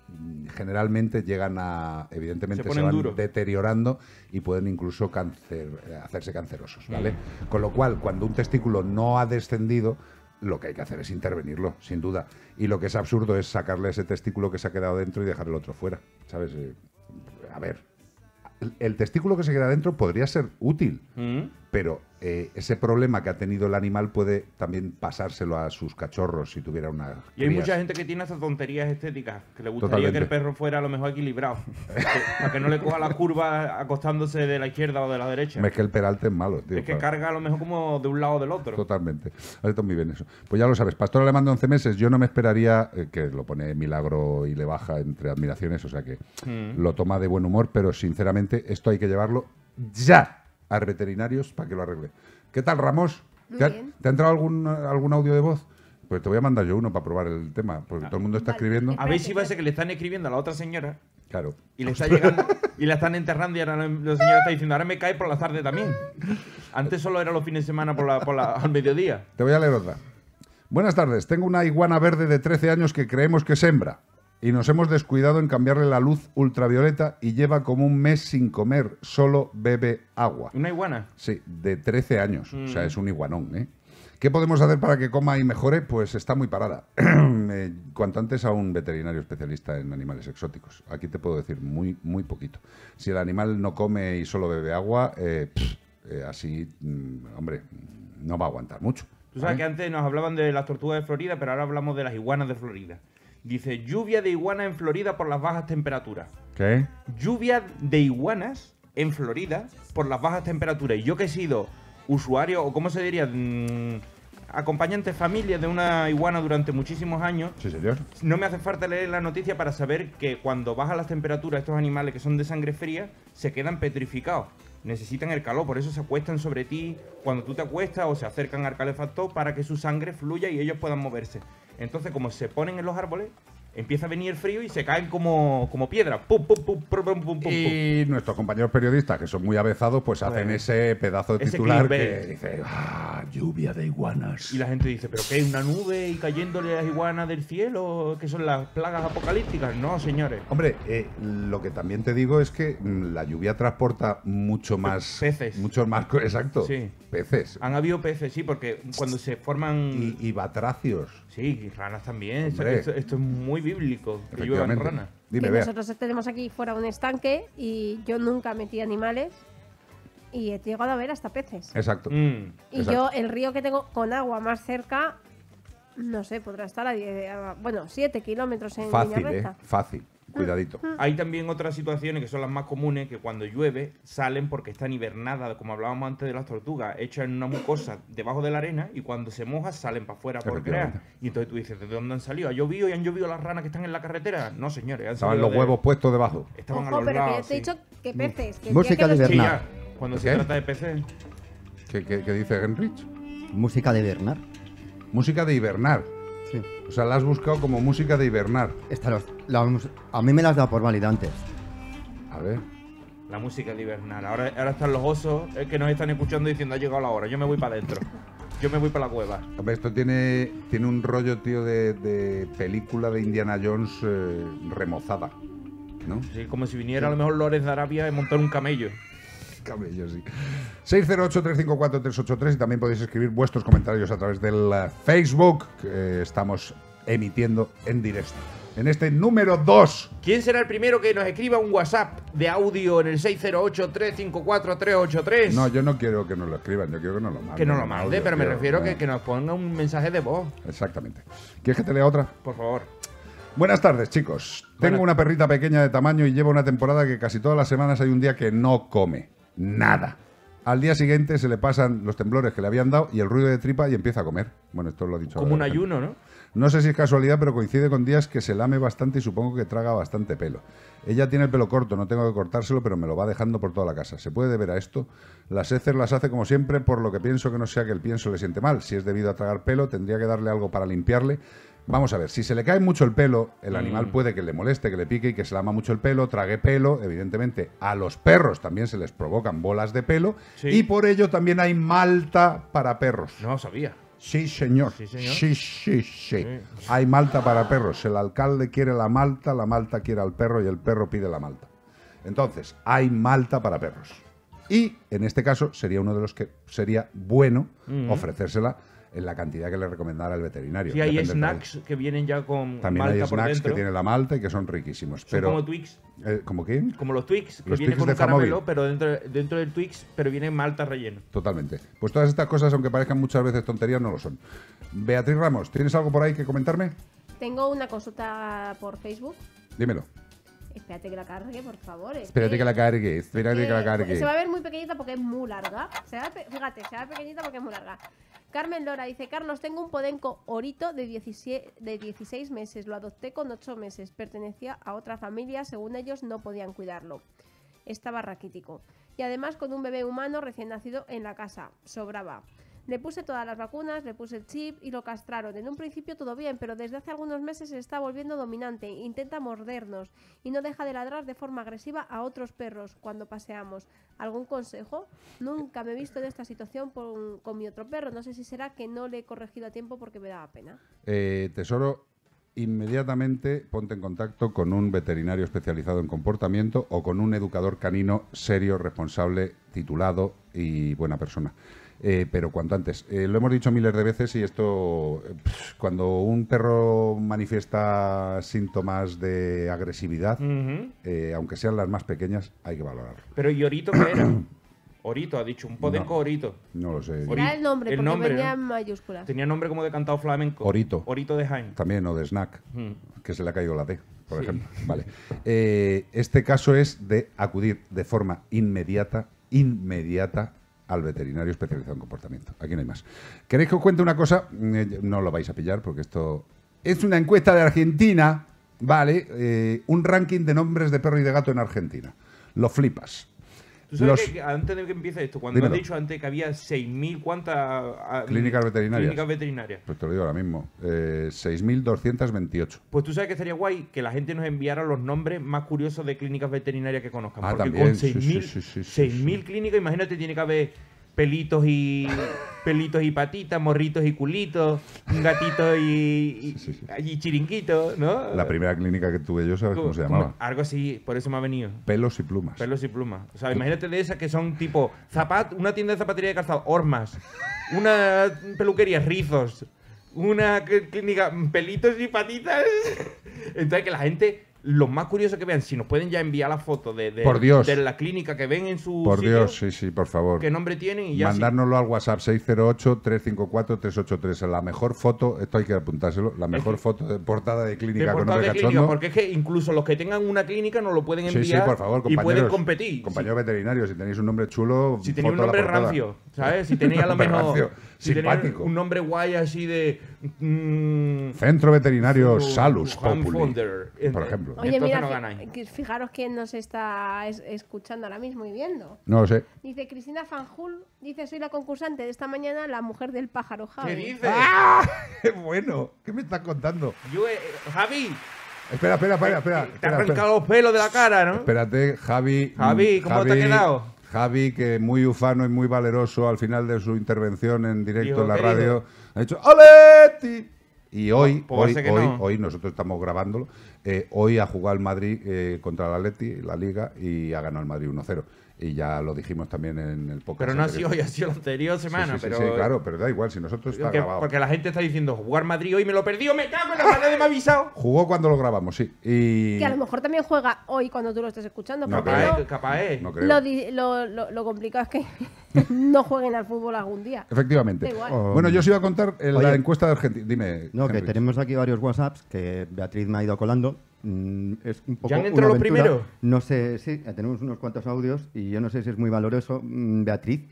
generalmente llegan a, evidentemente, Se se ponen van duros. deteriorando y pueden incluso hacerse cancerosos, ¿vale? Con lo cual, cuando un testículo no ha descendido, lo que hay que hacer es intervenirlo, sin duda. Y lo que es absurdo es sacarle ese testículo que se ha quedado dentro y dejar el otro fuera, ¿sabes? A ver, el testículo que se queda dentro podría ser útil, pero ese problema que ha tenido el animal puede también pasárselo a sus cachorros si tuviera una Y hay crías. mucha gente que tiene esas tonterías estéticas, que le gustaría Totalmente. que el perro fuera a lo mejor equilibrado, para que no le coja la curva acostándose de la izquierda o de la derecha. Es que el peralte es malo, tío. Es que carga a lo mejor como de un lado o del otro. Totalmente. Ahorita muy bien eso. Pues ya lo sabes, pastor alemán de 11 meses, yo no me esperaría, que lo pone milagro y le baja entre admiraciones, o sea que lo toma de buen humor, pero sinceramente esto hay que llevarlo ya a veterinarios para que lo arregle. ¿Qué tal, Ramos? Muy ¿Te ha bien. entrado algún audio de voz? Pues te voy a mandar yo uno para probar el tema, porque todo el mundo está Vale. escribiendo. A ver si va a ser que le están escribiendo a la otra señora Claro. y le está llegando y la están enterrando y ahora la señora está diciendo, ahora me cae por la tarde también. Antes solo era los fines de semana al mediodía. Te voy a leer otra. Buenas tardes. Tengo una iguana verde de 13 años que creemos que es hembra. Y nos hemos descuidado en cambiarle la luz ultravioleta y lleva como un mes sin comer. Solo bebe agua. ¿Una iguana? Sí, de 13 años. O sea, es un iguanón, ¿eh? ¿Qué podemos hacer para que coma y mejore? Pues está muy parada. Cuanto antes a un veterinario especialista en animales exóticos. Aquí te puedo decir muy, muy poquito. Si el animal no come y solo bebe agua, así, hombre, no va a aguantar mucho. Tú sabes ¿vale? que antes nos hablaban de las tortugas de Florida, pero ahora hablamos de las iguanas de Florida. Dice, lluvia de iguanas en Florida por las bajas temperaturas. ¿Qué? Lluvia de iguanas en Florida por las bajas temperaturas. Y yo que he sido usuario, o cómo se diría, acompañante familia de una iguana durante muchísimos años, Sí, señor. no me hace falta leer la noticia para saber que cuando bajan las temperaturas estos animales que son de sangre fría se quedan petrificados. Necesitan el calor, por eso se acuestan sobre ti cuando tú te acuestas o se acercan al calefactor para que su sangre fluya y ellos puedan moverse. Entonces, como se ponen en los árboles, empieza a venir el frío y se caen como piedras. Pum, pum, pum, pum, pum, pum, pum. Y nuestros compañeros periodistas, que son muy avezados, pues hacen ese pedazo de ese titular que clickbait. dice, lluvia de iguanas. Y la gente dice, ¿pero qué? ¿Una nube y cayéndole a las iguanas del cielo? ¿Qué son las plagas apocalípticas? No, señores. Hombre, lo que también te digo es que la lluvia transporta mucho más... Peces. Mucho más... Exacto. Sí. Peces. Han habido peces, sí, porque cuando se forman... Y batracios. Sí, y ranas también. Hombre. Esto es muy bíblico, que lluevan Efectivamente. ranas. Dime, Que vea. nosotros tenemos aquí fuera un estanque y yo nunca metí animales y he llegado a ver hasta peces. Exacto. Mm. Y Exacto. yo, el río que tengo con agua más cerca, no sé, podrá estar a 7 kilómetros en línea Fácil, recta. Fácil. Cuidadito. Hay también otras situaciones que son las más comunes, que cuando llueve salen porque están hibernadas, como hablábamos antes de las tortugas, hechas en una mucosa debajo de la arena y cuando se moja salen para afuera por crear. Efectivamente. Y entonces tú dices, ¿de dónde han salido? ¿Ha llovido y han llovido las ranas que están en la carretera? No, señores. Han Estaban salido los de- huevos puestos debajo. Estaban a Ojo, los pero que lados. yo te he sí. dicho que peces. Que el Música día que de los- Sí, Bernard. ya. Cuando ¿Qué? se trata de peces. ¿Qué dice Henrich? Música de Bernard. Música de hibernar. Sí. O sea, la has buscado como música de hibernar. A mí me las da por válida antes. A ver. La música de hibernal. Ahora están los osos que nos están escuchando diciendo, ha llegado la hora, yo me voy para adentro. Yo me voy para la cueva. Hombre, esto tiene un rollo, tío, de película de Indiana Jones remozada. ¿No? Sí, como si viniera a lo mejor Lores de Arabia y montar un camello. Camello, sí. 608-354-383 y también podéis escribir vuestros comentarios a través del Facebook que estamos emitiendo en directo. En este número 2. ¿Quién será el primero que nos escriba un WhatsApp de audio en el 608-354-383? No, yo no quiero que nos lo escriban, yo quiero que nos lo manden. Que nos lo en mande, audio, pero me tío. refiero No. que nos ponga un mensaje de voz, Exactamente. ¿Quieres que te lea otra? por favor. Buenas tardes, chicos. Tengo Buenas. una perrita pequeña de tamaño y llevo una temporada que casi todas las semanas hay un día que no come. Nada. Al día siguiente se le pasan los temblores que le habían dado y el ruido de tripa y empieza a comer. Bueno, esto lo ha dicho Como un ahora, ayuno, ¿no? No sé si es casualidad, pero coincide con días que se lame bastante y supongo que traga bastante pelo. Ella tiene el pelo corto, no tengo que cortárselo, pero me lo va dejando por toda la casa. ¿Se puede deber a esto? Las heces las hace como siempre, por lo que pienso que no sea que el pienso le siente mal. Si es debido a tragar pelo, tendría que darle algo para limpiarle. Vamos a ver, si se le cae mucho el pelo, el animal puede que le moleste, que le pique y que se lama mucho el pelo, trague pelo. Evidentemente, a los perros también se les provocan bolas de pelo Sí. y por ello también hay malta para perros. No lo sabía. Sí, señor. Sí, señor. Sí. Hay malta para perros. El alcalde quiere la malta quiere al perro y el perro pide la malta. Entonces, hay malta para perros. Y, en este caso, sería uno de los que sería bueno ofrecérsela en la cantidad que le recomendara el veterinario. Sí, hay Depende del snacks que vienen ya con también malta hay por snacks dentro. que tiene la malta y que son riquísimos. Son Pero, como Twix. ¿Cómo quién? Como los Twix, que Los vienen Twix con de un caramelo, Famóvil. pero dentro del Twix, pero viene malta relleno. Totalmente. Pues todas estas cosas, aunque parezcan muchas veces tonterías, no lo son. Beatriz Ramos, ¿tienes algo por ahí que comentarme? Tengo una consulta por Facebook. Dímelo. Espérate que la cargue, por favor. Espérate que la cargue, espérate que la cargue. Se va a ver muy pequeñita porque es muy larga. Fíjate, se va a ver pequeñita porque es muy larga. Carmen Lora dice: Carlos, tengo un podenco orito de 16 meses. Lo adopté con 8 meses. Pertenecía a otra familia. Según ellos, no podían cuidarlo. Estaba raquítico. Y además con un bebé humano recién nacido en la casa. Sobraba. Le puse todas las vacunas, le puse el chip y lo castraron. En un principio todo bien, pero desde hace algunos meses se está volviendo dominante. Intenta mordernos y no deja de ladrar de forma agresiva a otros perros cuando paseamos. ¿Algún consejo? Nunca me he visto en esta situación con mi otro perro. No sé si será que no le he corregido a tiempo porque me daba pena. Tesoro, inmediatamente ponte en contacto con un veterinario especializado en comportamiento o con un educador canino serio, responsable, titulado y buena persona. Pero cuanto antes. Lo hemos dicho miles de veces y esto, cuando un perro manifiesta síntomas de agresividad, aunque sean las más pequeñas, hay que valorarlo. Pero ¿y Orito qué era? Orito, ha dicho, un podenco Orito. No lo sé. Será el nombre, el porque nombre, venía ¿no? en mayúsculas. Tenía nombre como de cantado flamenco. Orito. Orito de Jaén. También, o de snack, Mm. que se le ha caído la D, por Sí. ejemplo. Vale. Este caso es de acudir de forma inmediata al veterinario especializado en comportamiento. Aquí no hay más. ¿Queréis que os cuente una cosa? No lo vais a pillar porque esto es una encuesta de Argentina, ¿vale? Un ranking de nombres de perro y de gato en Argentina. Lo flipas. ¿Tú sabes Los- que antes de que empiece esto, cuando Dímelo. has dicho antes que había 6.000, ¿cuántas Clínicas veterinarias. clínicas veterinarias? Pues te lo digo ahora mismo. 6.228. Pues tú sabes que estaría guay que la gente nos enviara los nombres más curiosos de clínicas veterinarias que conozcan. Ah, porque también, con sí, 6.000 sí, sí, sí, 6.000 clínicas, imagínate, tiene que haber pelitos y patitas, morritos y culitos, gatitos y chiringuitos, ¿no? La primera clínica que tuve yo, ¿sabes cómo se llamaba? Algo así, por eso me ha venido. Pelos y plumas. Pelos y plumas. O sea, imagínate de esas que son tipo una tienda de zapatería de calzado, Ormas, una peluquería, Rizos, una clínica, pelitos y patitas. Entonces que la gente, los más curiosos que vean, si nos pueden ya enviar la foto Por Dios. de la clínica que ven en su Por sitio, Dios, sí, por favor. qué nombre tienen y ya Mandárnoslo al WhatsApp 608-354-383. La mejor foto, esto hay que apuntárselo, la mejor foto de portada de de clínica con portada nombre de clínica, cachondo. porque es que incluso los que tengan una clínica nos lo pueden Sí, enviar sí, por favor, y compañeros. pueden competir. Compañeros veterinarios, si tenéis un nombre chulo, Si tenéis un foto a la nombre portada. rancio, ¿sabes? Si tenéis a lo Nombre mejor. rancio, Si tenéis simpático. un nombre guay así de. Centro Veterinario Uh, Salus Juan Populi, Fonder. por ejemplo. Oye, Entonces mira, no ganáis. fijaros quién nos está escuchando ahora mismo y viendo. No lo sé. Dice Cristina Fanjul, dice: soy la concursante de esta mañana, la mujer del pájaro, ¿Qué Javi. dices? ¡Ah! ¡Qué bueno! ¿Qué me estás contando? Javi, Espera. te has arrancado los pelos de la cara, ¿no? Espérate, Javi. Javi, ¿cómo te ha quedado? Javi, que muy ufano y muy valeroso al final de su intervención en directo Dijo, en la ¿qué radio, dijo? ha dicho ¡Aleti! Y hoy, Pues parece que no. hoy nosotros estamos grabándolo, hoy ha jugado el Madrid contra el Atleti, la Liga, y ha ganado el Madrid 1-0. Y ya lo dijimos también en el podcast. Pero no ha sido anterior. hoy, ha sido la anterior semana. Sí, pero, sí, claro, pero da igual, si nosotros está grabado. Porque la gente está diciendo, jugar Madrid hoy me lo perdió, me cago en la madre, me ha avisado. Jugó cuando lo grabamos, sí. Y... Que a lo mejor también juega hoy cuando tú lo estés escuchando. No, porque claro. no- Capaz es. No creo. lo complicado es que no jueguen al fútbol algún día. Efectivamente. Da igual. Bueno, yo os iba a contar la Oye. encuesta de Argentina. Dime. No, que Henry. tenemos aquí varios WhatsApps que Beatriz me ha ido colando. Es un poco ¿Ya han entrado una los aventura. primeros? No sé, sí, tenemos unos cuantos audios y yo no sé si es muy valoroso, Beatriz.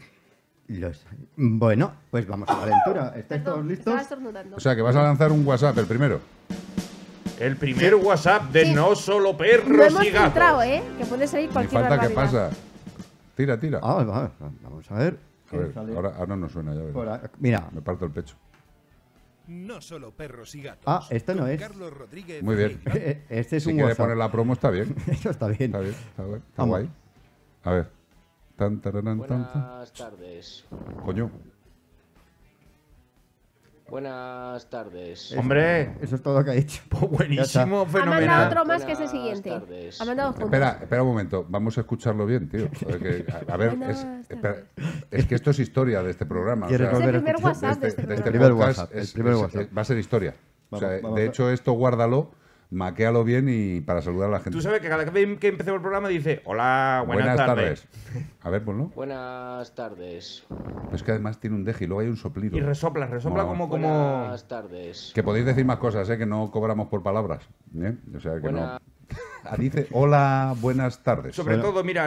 Bueno, pues vamos a la aventura. ¿Estáis todos Perdón, listos? estaba estornudando. O sea, que vas a lanzar un WhatsApp, el primero. El primer WhatsApp de Sí. No Solo Perros No hemos y Gatos. filtrado, ¿eh? Que puede salir Ni cualquier falta que barbaridad. pasa. Tira. Vamos a ver. A ver, ¿Qué sale ahora no suena, ya por verás. ahí? Mira, Me parto el pecho. No solo perros y gatos. Ah, esto no Con es. Carlos Rodríguez. Muy bien. e Iván. este es Si un quieres WhatsApp. poner la promo, está bien. Eso está bien. Está bien, está Vamos. guay. A ver. Tan, tararán, tan, tan. Buenas tardes. Coño. Buenas tardes. Hombre, Eso es todo lo que ha dicho. pues buenísimo, Ha mandado fenomenal. otro más que es el Buenas siguiente. tardes. Ha mandado juntos. Espera un momento, vamos a escucharlo bien, tío. A ver, Buenas es que esto es historia de este programa. o ¿Quieres sea, Es el volver a primer escuchar? WhatsApp de este de este programa. Primer podcast WhatsApp, el primer WhatsApp. va a ser historia. O sea, Vamos de a- hecho, esto guárdalo, maquéalo bien y para saludar a la gente. Tú sabes que cada vez que empecemos el programa dice, hola, buenas tardes. A ver, ponlo. Buenas tardes. Es que además tiene un deje y luego hay un soplido. Y resopla Bueno. como... Buenas tardes. Que podéis decir más cosas, que no cobramos por palabras. O sea, que Buena- no. Dice, hola, buenas tardes. Sobre todo, mira,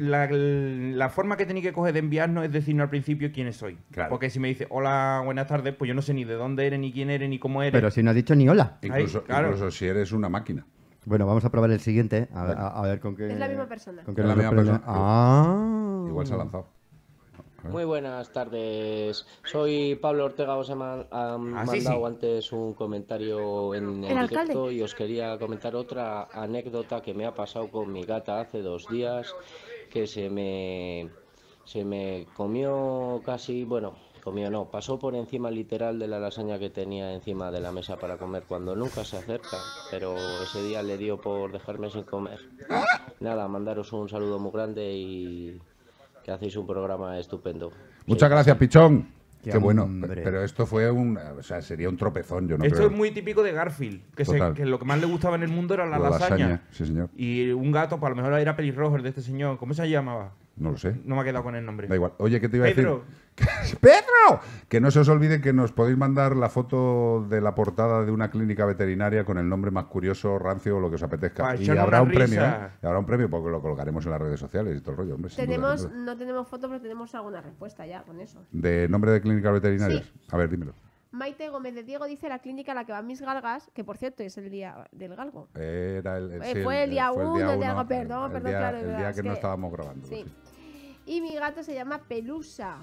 la forma que tenéis que coger de enviarnos es decirnos al principio quiénes sois. Claro. Porque si me dice hola, buenas tardes, pues yo no sé ni de dónde eres, ni quién eres, ni cómo eres. Pero si no ha dicho ni hola. Incluso, Ahí, claro. incluso si eres una máquina. Bueno, vamos a probar el siguiente. A ver con qué. Es la misma persona. Con qué Es la nos misma sorprende. persona. Ah. Igual se ha lanzado. Muy buenas tardes. Soy Pablo Ortega. Os he mandado sí. antes un comentario en El directo alcalde. y os quería comentar otra anécdota que me ha pasado con mi gata hace 2 días, que se me comió casi, bueno, comió no, pasó por encima literal de la lasaña que tenía encima de la mesa para comer cuando nunca se acerca, pero ese día le dio por dejarme sin comer. Nada, mandaros un saludo muy grande y que hacéis un programa estupendo. Muchas gracias, Pichón. Qué Qué bueno. hambre. Pero esto fue o sea, sería un tropezón, yo no Esto creo. es muy típico de Garfield, Total. que lo que más le gustaba en el mundo era la La lasaña. Sí, señor. Y un gato, pues a lo mejor era pelirrojo el de este señor. ¿Cómo se llamaba? No lo sé. No me ha quedado con el nombre. Da igual. Oye, ¿qué te iba a Pedro. decir? ¡Pedro! Que no se os olvide que nos podéis mandar la foto de la portada de una clínica veterinaria con el nombre más curioso, rancio o lo que os apetezca. Pa' Y echarnos habrá una un premio, risa. ¿eh? Y habrá un premio porque lo colocaremos en las redes sociales y todo el rollo, hombre. sin duda, Tenemos, sin duda. no tenemos foto, pero tenemos alguna respuesta ya con eso. ¿De nombre de clínicas veterinarias? Sí. A ver, dímelo. Maite Gómez de Diego dice la clínica a la que van mis galgas, que por cierto es el día del galgo. Era Fue el día uno, el día uno, perdón, claro, el verdad, día es que no que- estábamos grabando. Sí. sí. Y mi gato se llama Pelusa.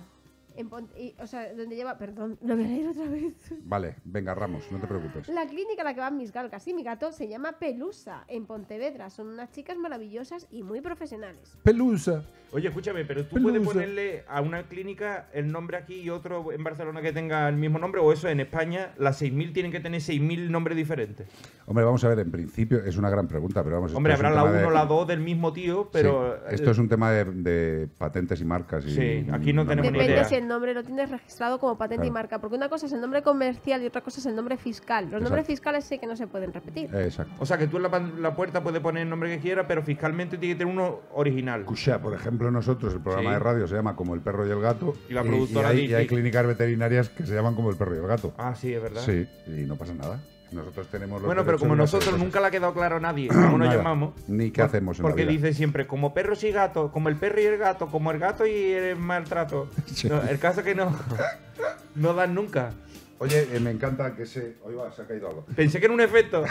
O sea, donde lleva. Perdón, lo voy a leer otra vez. Vale, venga, Ramos, no te preocupes. La clínica a la que van mis galgas y mi gato se llama Pelusa, en Pontevedra. Son unas chicas maravillosas y muy profesionales. Pelusa. Oye, escúchame, pero tú Pelusa. puedes ponerle a una clínica el nombre aquí y otro en Barcelona que tenga el mismo nombre, o eso en España, las 6.000 tienen que tener 6.000 nombres diferentes. Hombre, vamos a ver, en principio es una gran pregunta, pero vamos. esto Hombre, es un habrá la tema 1 o de- la 2 del mismo tío, pero... Sí, esto es un tema de patentes y marcas. Y Sí, aquí no tenemos ni Depende idea. si el nombre lo tienes registrado como patente y Claro. marca. Porque una cosa es el nombre comercial y otra cosa es el nombre fiscal. Los nombres Exacto. fiscales sí que no se pueden repetir. Exacto. O sea, que tú en la puerta puedes poner el nombre que quieras, pero fiscalmente tiene que tener uno original. Escucha, por ejemplo, nosotros, el programa Sí. de radio se llama Como el perro y el gato. Y la productora y hay dice- clínicas veterinarias que se llaman Como el perro y el gato. Ah, sí, es verdad. Sí, y no pasa nada. Nosotros tenemos los Bueno, pero derechos como de las nosotros cosas. nunca le ha quedado claro a nadie cómo nos Nada. llamamos. Ni qué hacemos en la Porque vida. dice siempre, como perros y gatos, como el perro y el gato, como el gato y el maltrato. Sí. No, el caso es que no, no dan nunca. Oye, me encanta que se... Oiga, se ha caído algo. Pensé que era un efecto.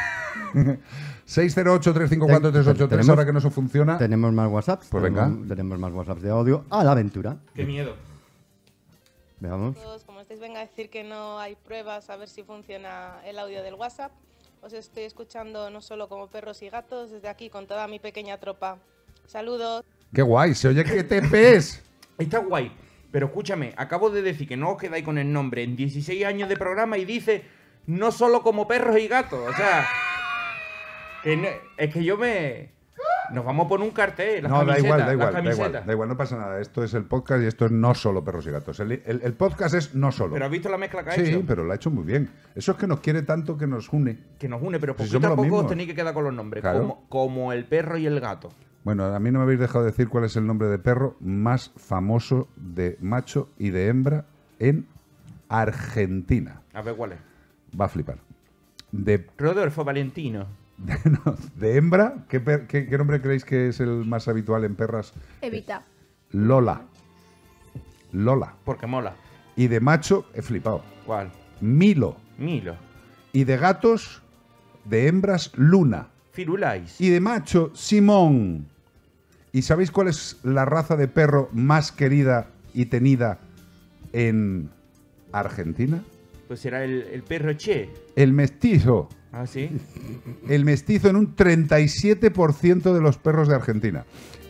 608-354-383, Tenemos- ahora que no eso funciona. Tenemos más WhatsApps. Pues Tenemos más WhatsApps de audio. A la aventura. Qué miedo. Veamos. Todos, como estáis, venga a decir que no hay pruebas a ver si funciona el audio del WhatsApp. Os estoy escuchando no solo como perros y gatos, desde aquí con toda mi pequeña tropa. Saludos. ¡Qué guay! ¡Se oye que te pes! Está guay. Pero escúchame, acabo de decir que no os quedáis con el nombre en 16 años de programa y dice no solo como perros y gatos. O sea, que es que yo me... Nos vamos a poner un cartel, las No, da camisetas, igual, da las igual, da igual, camisetas. da igual, no pasa nada. Esto es el podcast y esto es no solo perros y gatos. El podcast es no solo. Pero has visto la mezcla que ha Sí, hecho. pero lo ha hecho muy bien. Eso es que nos quiere tanto que nos une. Que nos une, pero Si poquito somos a los poco os mismos. tenéis que quedar con los nombres. Claro. Como el perro y el gato. Bueno, a mí no me habéis dejado decir cuál es el nombre de perro más famoso de macho y de hembra en Argentina. A ver cuál es. Va a flipar. De, Rodolfo Valentino. no, de hembra, ¿qué nombre creéis que es el más habitual en perras? Evita. Lola. Lola. Porque mola. Y de macho, he flipado. ¿Cuál? Milo. Milo. Y de gatos, de hembras, Luna. Firulais. Y de macho, Simón. ¿Y sabéis cuál es la raza de perro más querida y tenida en Argentina? Pues será el perro Che. El mestizo. Ah, sí. El mestizo en un 37% de los perros de Argentina.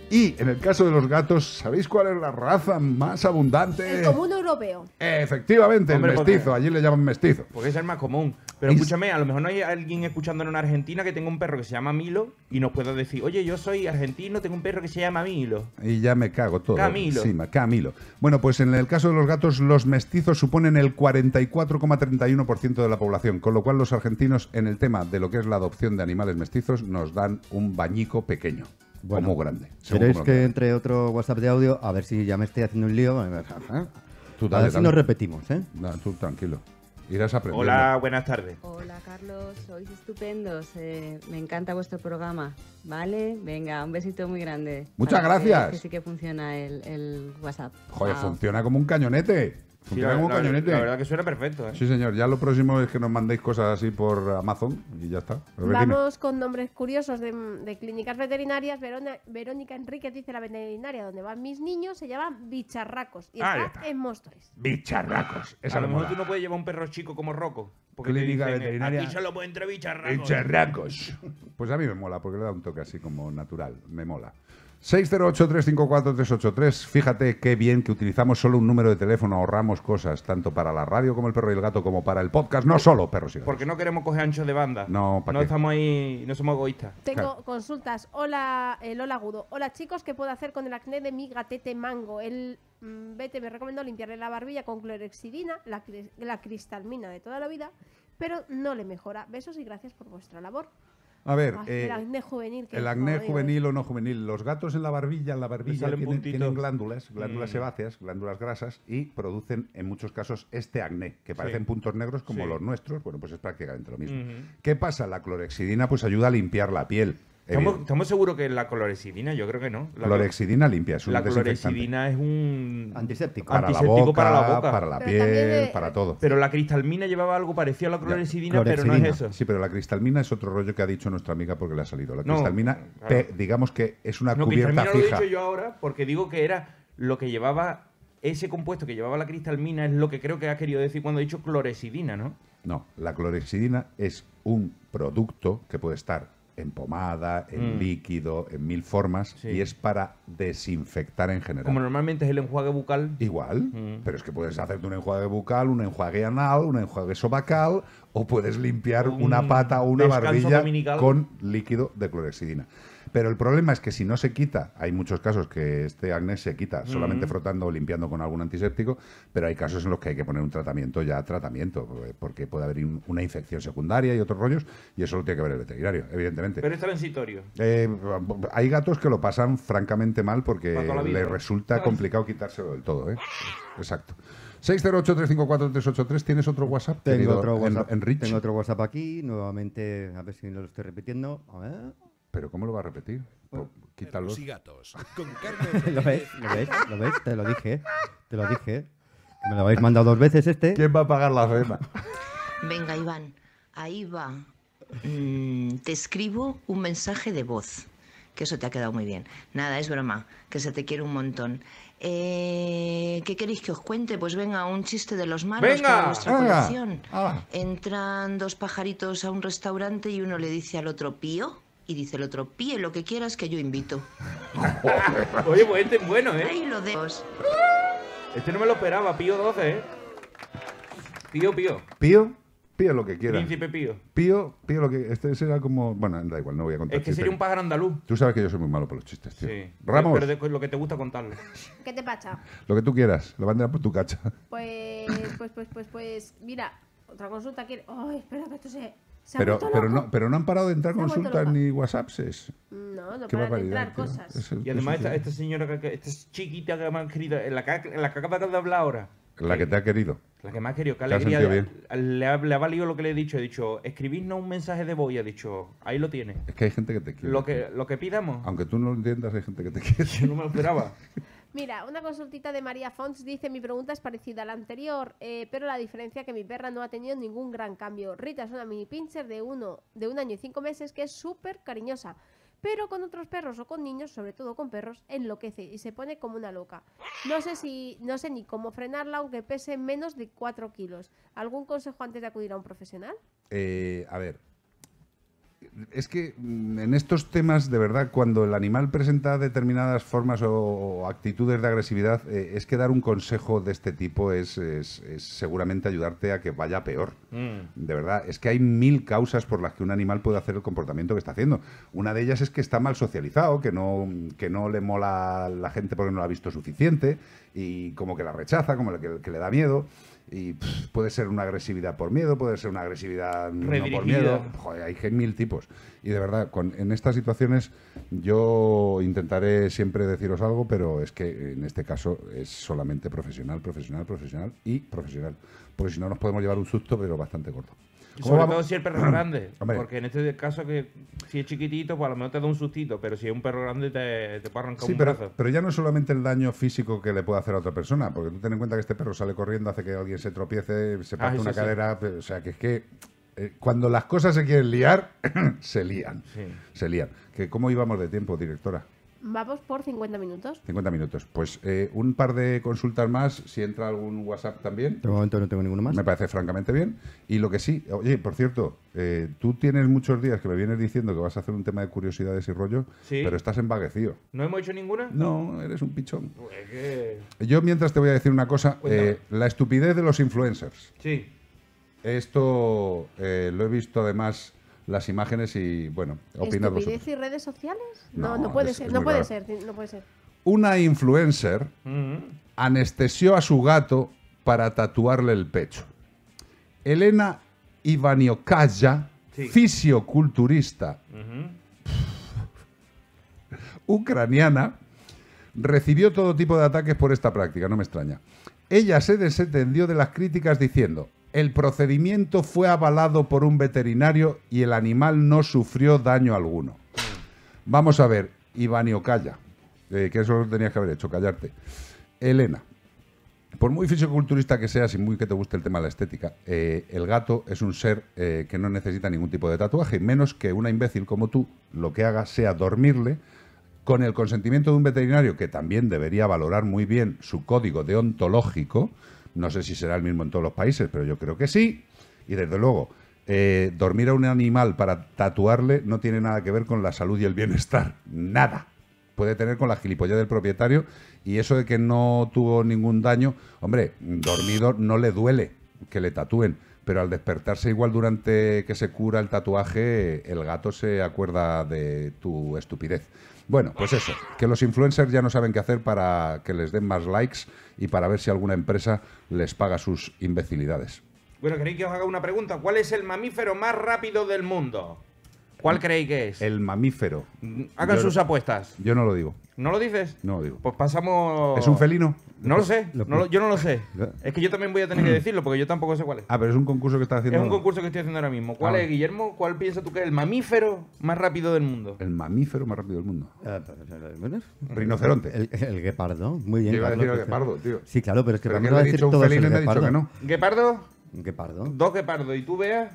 Y en el caso de los gatos, ¿sabéis cuál es la raza más abundante? El común europeo. Efectivamente, Hombre, el porque- mestizo. Allí le llaman mestizo. Porque es el más común. Pero Y- escúchame, a lo mejor no hay alguien escuchando en Argentina que tenga un perro que se llama Milo y nos pueda decir, oye, yo soy argentino, tengo un perro que se llama Milo. Y ya me cago todo. Camilo. Sí, Camilo. Bueno, pues en el caso de los gatos, los mestizos suponen el 44,31% de la población, con lo cual los argentinos en el tema de lo que es la adopción de animales mestizos nos dan un bañico pequeño. Bueno, como grande. según ¿Queréis como lo que quieras. entre otro WhatsApp de audio? A ver si ya me estoy haciendo un lío. Tú A dale, ver si dale. nos repetimos, ¿eh? No, tú tranquilo. Irás aprendiendo. Hola, buenas tardes. Hola Carlos, sois estupendos. Me encanta vuestro programa. ¿Vale? Venga, un besito muy grande. Muchas Para que gracias. veáis que sí que funciona el WhatsApp. Joder, Chao. funciona como un cañonete. Sí, Funciona como un cañonete. la verdad que suena perfecto, ¿eh? Sí, señor. Ya lo próximo es que nos mandéis cosas así por Amazon y ya está. A ver, dime. Vamos con nombres curiosos de clínicas veterinarias. Verónica Enríquez dice la veterinaria donde van mis niños se llama Bicharracos y Ahí está está. en Móstoles. Bicharracos. Esa A lo me mejor mola. tú no puedes llevar un perro chico como Rocco. Porque Clínica te dicen, veterinaria. aquí solo puede entrar bicharracos. Bicharracos. Pues a mí me mola, porque le da un toque así como natural. Me mola. 608-354-383. Fíjate qué bien que utilizamos solo un número de teléfono. Ahorramos cosas, tanto para la radio como el perro y el gato, como para el podcast. No solo perros y gatos. Porque no queremos coger ancho de banda. No, ¿para No qué? estamos ahí, no somos egoístas. Tengo Claro. consultas. Hola, Lola Agudo. Hola chicos, ¿qué puedo hacer con el acné de mi gatete Mango? El Vete me recomendó limpiarle la barbilla con clorexidina, la cristalmina de toda la vida, pero no le mejora. Besos y gracias por vuestra labor. A ver, Ay, el acné juvenil. que el acné jodido juvenil o no juvenil. Los gatos en la barbilla salen tienen puntitos. glándulas Mm. sebáceas, glándulas grasas, y producen en muchos casos este acné, que parecen puntos negros como Sí. los nuestros. Bueno, pues es prácticamente lo mismo. Ujú. ¿Qué pasa? La clorexidina pues ayuda a limpiar la piel. ¿Estamos seguros que es la clorexidina? Yo creo que no. Clorexidina limpia, es un La desinfectante. clorexidina es un Antiséptico. Para la antiséptico boca, para la boca. para la Pero también piel, para todo. Pero la cristalmina llevaba algo parecido a la clorexidina, pero no clorexidina. es eso. Sí, pero la cristalmina es otro rollo que ha dicho nuestra amiga porque le ha salido. La No, cristalmina, claro. digamos que es una No, cubierta cristalmina lo he fija. dicho yo ahora porque digo que era lo que llevaba, ese compuesto que llevaba la cristalmina es lo que creo que ha querido decir cuando ha dicho clorexidina, ¿no? No, la clorexidina es un producto que puede estar en pomada, en líquido, en mil formas, Sí. y es para desinfectar en general. Como normalmente es el enjuague bucal. Igual, pero es que puedes hacerte un enjuague bucal, un enjuague anal, un enjuague sobacal, o puedes limpiar Un una pata o una descanso barbilla dominical. con líquido de clorexidina. Pero el problema es que si no se quita, hay muchos casos que este acné se quita solamente frotando o limpiando con algún antiséptico, pero hay casos en los que hay que poner un tratamiento, porque puede haber una infección secundaria y otros rollos, y eso lo tiene que ver el veterinario, evidentemente. Pero es transitorio. Hay gatos que lo pasan francamente mal porque Para toda la vida, les ¿no? resulta complicado quitárselo del todo, ¿eh? Exacto. 608-354-383, ¿tienes otro WhatsApp? Tengo querido otro WhatsApp. Enrich? Tengo otro WhatsApp aquí. Nuevamente, a ver si no lo estoy repitiendo. A ver. ¿Pero cómo lo va a repetir? Quítalo. Perros y gatos. Con Carlos ¿Lo ves? ¿Lo ves? ¿Lo ves? Te lo dije. Te lo dije. Que me lo habéis mandado 2 veces este. ¿Quién va a pagar la cena? Venga, Iván, ahí va. Te escribo un mensaje de voz, que eso te ha quedado muy bien. Nada, es broma, que se te quiere un montón. ¿Qué queréis que os cuente? Pues venga, un chiste de los malos ¡Venga! para vuestra Venga. colección. Ah. Entran 2 pajaritos a un restaurante y uno le dice al otro pío, y dice el otro, píe lo que quieras que yo invito. Oye, pues este es bueno, ¿eh? Ahí lo dejo. Este no me lo esperaba, Pío 12, ¿eh? Pío. Pío lo que quiera. Príncipe Pío. Pío lo que... Este será como... Bueno, da igual, no voy a contar Es que chistes. sería un pájaro andaluz. Tú sabes que yo soy muy malo para los chistes, tío. Sí. Ramos, Pero de lo que te gusta contarlo. ¿Qué te pacha? lo que tú quieras. Lo van a por tu cacha. Pues, mira, otra consulta quiere. Ay, espera, que esto se ha Pero vuelto loco. no han parado de entrar Se ha vuelto consultas loca. ni WhatsApps. No Qué paran de barbaridad, entrar tío. cosas. Es el- Y además es el- esta señora, esta chiquita que me ha querido, la que acaba de hablar ahora, La que te ha querido. la que me ha querido, qué Te has alegría. sentido Le ha valido lo que le he dicho. He dicho, escribidnos un mensaje de voz y ha dicho, ahí lo tienes. Es que hay gente que te quiere. Lo que pidamos. Aunque tú no lo entiendas, hay gente que te quiere. Yo no me lo esperaba. Mira, una consultita de María Fons dice: mi pregunta es parecida a la anterior, pero la diferencia es que mi perra no ha tenido ningún gran cambio. Rita es una mini pincher de 1 año y 5 meses que es súper cariñosa, pero con otros perros o con niños, sobre todo con perros, enloquece y se pone como una loca. No sé ni cómo frenarla aunque pese menos de 4 kilos. ¿Algún consejo antes de acudir a un profesional? A ver, es que en estos temas, de verdad, cuando el animal presenta determinadas formas o actitudes de agresividad, es que dar un consejo de este tipo es seguramente ayudarte a que vaya peor. De verdad, es que hay 1000 causas por las que un animal puede hacer el comportamiento que está haciendo. Una de ellas es que está mal socializado, que no le mola a la gente porque no la ha visto suficiente y como que la rechaza, como que le da miedo. Y puede ser una agresividad por miedo, puede ser una agresividad no por miedo. Joder, hay 1000 tipos. Y de verdad, en estas situaciones yo intentaré siempre deciros algo, pero es que en este caso es solamente profesional. Porque si no nos podemos llevar un susto, pero bastante corto. Sobre todo si el perro es grande. Hombre. Porque en este caso, que si es chiquitito, pues a lo mejor te da un sustito. Pero si es un perro grande, te puede arrancar un brazo. Pero ya no es solamente el daño físico que le puede hacer a otra persona. Porque tú ten en cuenta que este perro sale corriendo, hace que alguien se tropiece, se parte una cadera. O sea, que es que cuando las cosas se quieren liar, se lían. Sí. Se lían. ¿Cómo íbamos de tiempo, directora? Vamos por 50 minutos. 50 minutos. Pues un par de consultas más, si entra algún WhatsApp también. De momento no tengo ninguno más. Me parece francamente bien. Y lo que sí, oye, por cierto, tú tienes muchos días que me vienes diciendo que vas a hacer un tema de curiosidades y rollo, Sí. pero estás embaguecido. ¿No hemos hecho ninguna? No, eres un pichón. Pues que... Yo mientras te voy a decir una cosa, Cuéntame. la estupidez de los influencers. Sí. Esto lo he visto además las imágenes y, bueno, opinad vosotros. ¿Estupidez y redes sociales? No, No puede es ser, muy no puede raro. ser, no puede ser. Una influencer anestesió a su gato para tatuarle el pecho. Elena Ivaniokaya, fisioculturista ucraniana, recibió todo tipo de ataques por esta práctica, no me extraña. Ella se desentendió de las críticas diciendo: el procedimiento fue avalado por un veterinario y el animal no sufrió daño alguno. Vamos a ver, Ivaniokaya, que eso lo tenías que haber hecho, callarte. Elena, por muy fisioculturista que seas y muy que te guste el tema de la estética, el gato es un ser que no necesita ningún tipo de tatuaje, menos que una imbécil como tú lo que haga sea dormirle con el consentimiento de un veterinario que también debería valorar muy bien su código deontológico. No sé si será el mismo en todos los países, pero yo creo que sí. Y desde luego, dormir a un animal para tatuarle no tiene nada que ver con la salud y el bienestar. Nada. Puede tener con la gilipollez del propietario, y eso de que no tuvo ningún daño, hombre, dormido no le duele que le tatúen, pero al despertarse igual durante que se cura el tatuaje, el gato se acuerda de tu estupidez. Bueno, pues eso, que los influencers ya no saben qué hacer para que les den más likes y para ver si alguna empresa les paga sus imbecilidades. Bueno, ¿queréis que os haga una pregunta? ¿Cuál es el mamífero más rápido del mundo? ¿Cuál creéis que es? El mamífero. Hagan Yo sus no- apuestas. Yo no lo digo. ¿No lo dices? No lo digo. Pues pasamos... ¿Es un felino? No lo sé. Yo no lo sé. Es que yo también voy a tener que decirlo porque yo tampoco sé cuál es. Ah, pero es un concurso que está haciendo... Es un concurso que estoy haciendo ahora mismo. ¿Cuál Ah, es, Guillermo? ¿Cuál piensas tú que es el mamífero más rápido del mundo? El mamífero más rápido del mundo. Rinoceronte. El guepardo. Muy bien. Yo iba a decir Carlos, el guepardo, tío. Sí, claro, pero es que Pero vamos que le a he decir dicho un todos felino el y me ha dicho guepardo. que no. ¿Guepardo? Un guepardo. Dos guepardos. ¿Y tú, Bea?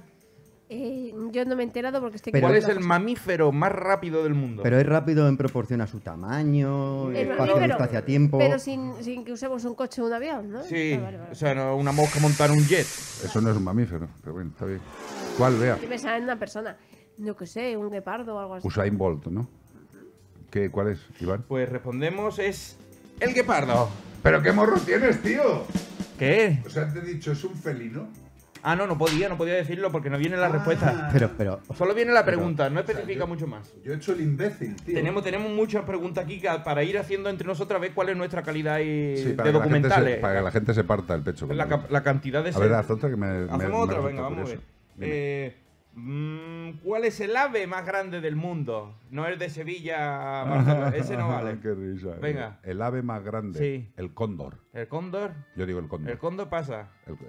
Yo no me he enterado porque estoy... Pero- ¿Cuál es otra el cosa. mamífero más rápido del mundo? Pero es rápido en proporción a su tamaño, El espacio, mamífero, espacio-tiempo. Pero sin que usemos un coche o un avión, ¿no? Sí, Ah, vale. o sea, no, una mosca montar un jet. Eso no es un mamífero, pero bueno, está bien. ¿Cuál, Bea? Yo pensaba en una persona, no que sé, un guepardo o algo así. Usain Bolt, ¿no? ¿Cuál es, Iván? Pues respondemos es el guepardo. ¿Pero qué morro tienes, tío? ¿Qué? O sea, te he dicho, ¿es un felino? Ah, no podía decirlo porque no viene la respuesta. Pero... Solo viene la pregunta, no especifica mucho más. Yo he hecho el imbécil, tío. Tenemos muchas preguntas aquí para ir haciendo entre nosotros a ver cuál es nuestra calidad Sí, de documentales. para que la gente se parta el pecho. La cantidad de... A ver, haz otra que me... Hacemos otra, venga, vamos a curioso. ver. ¿Cuál es el ave más grande del mundo? No el de Sevilla, Barcelona. Ese no vale. Qué risa. Venga. El ave más grande. Sí. El cóndor. ¿El cóndor? Yo digo el cóndor. El cóndor pasa.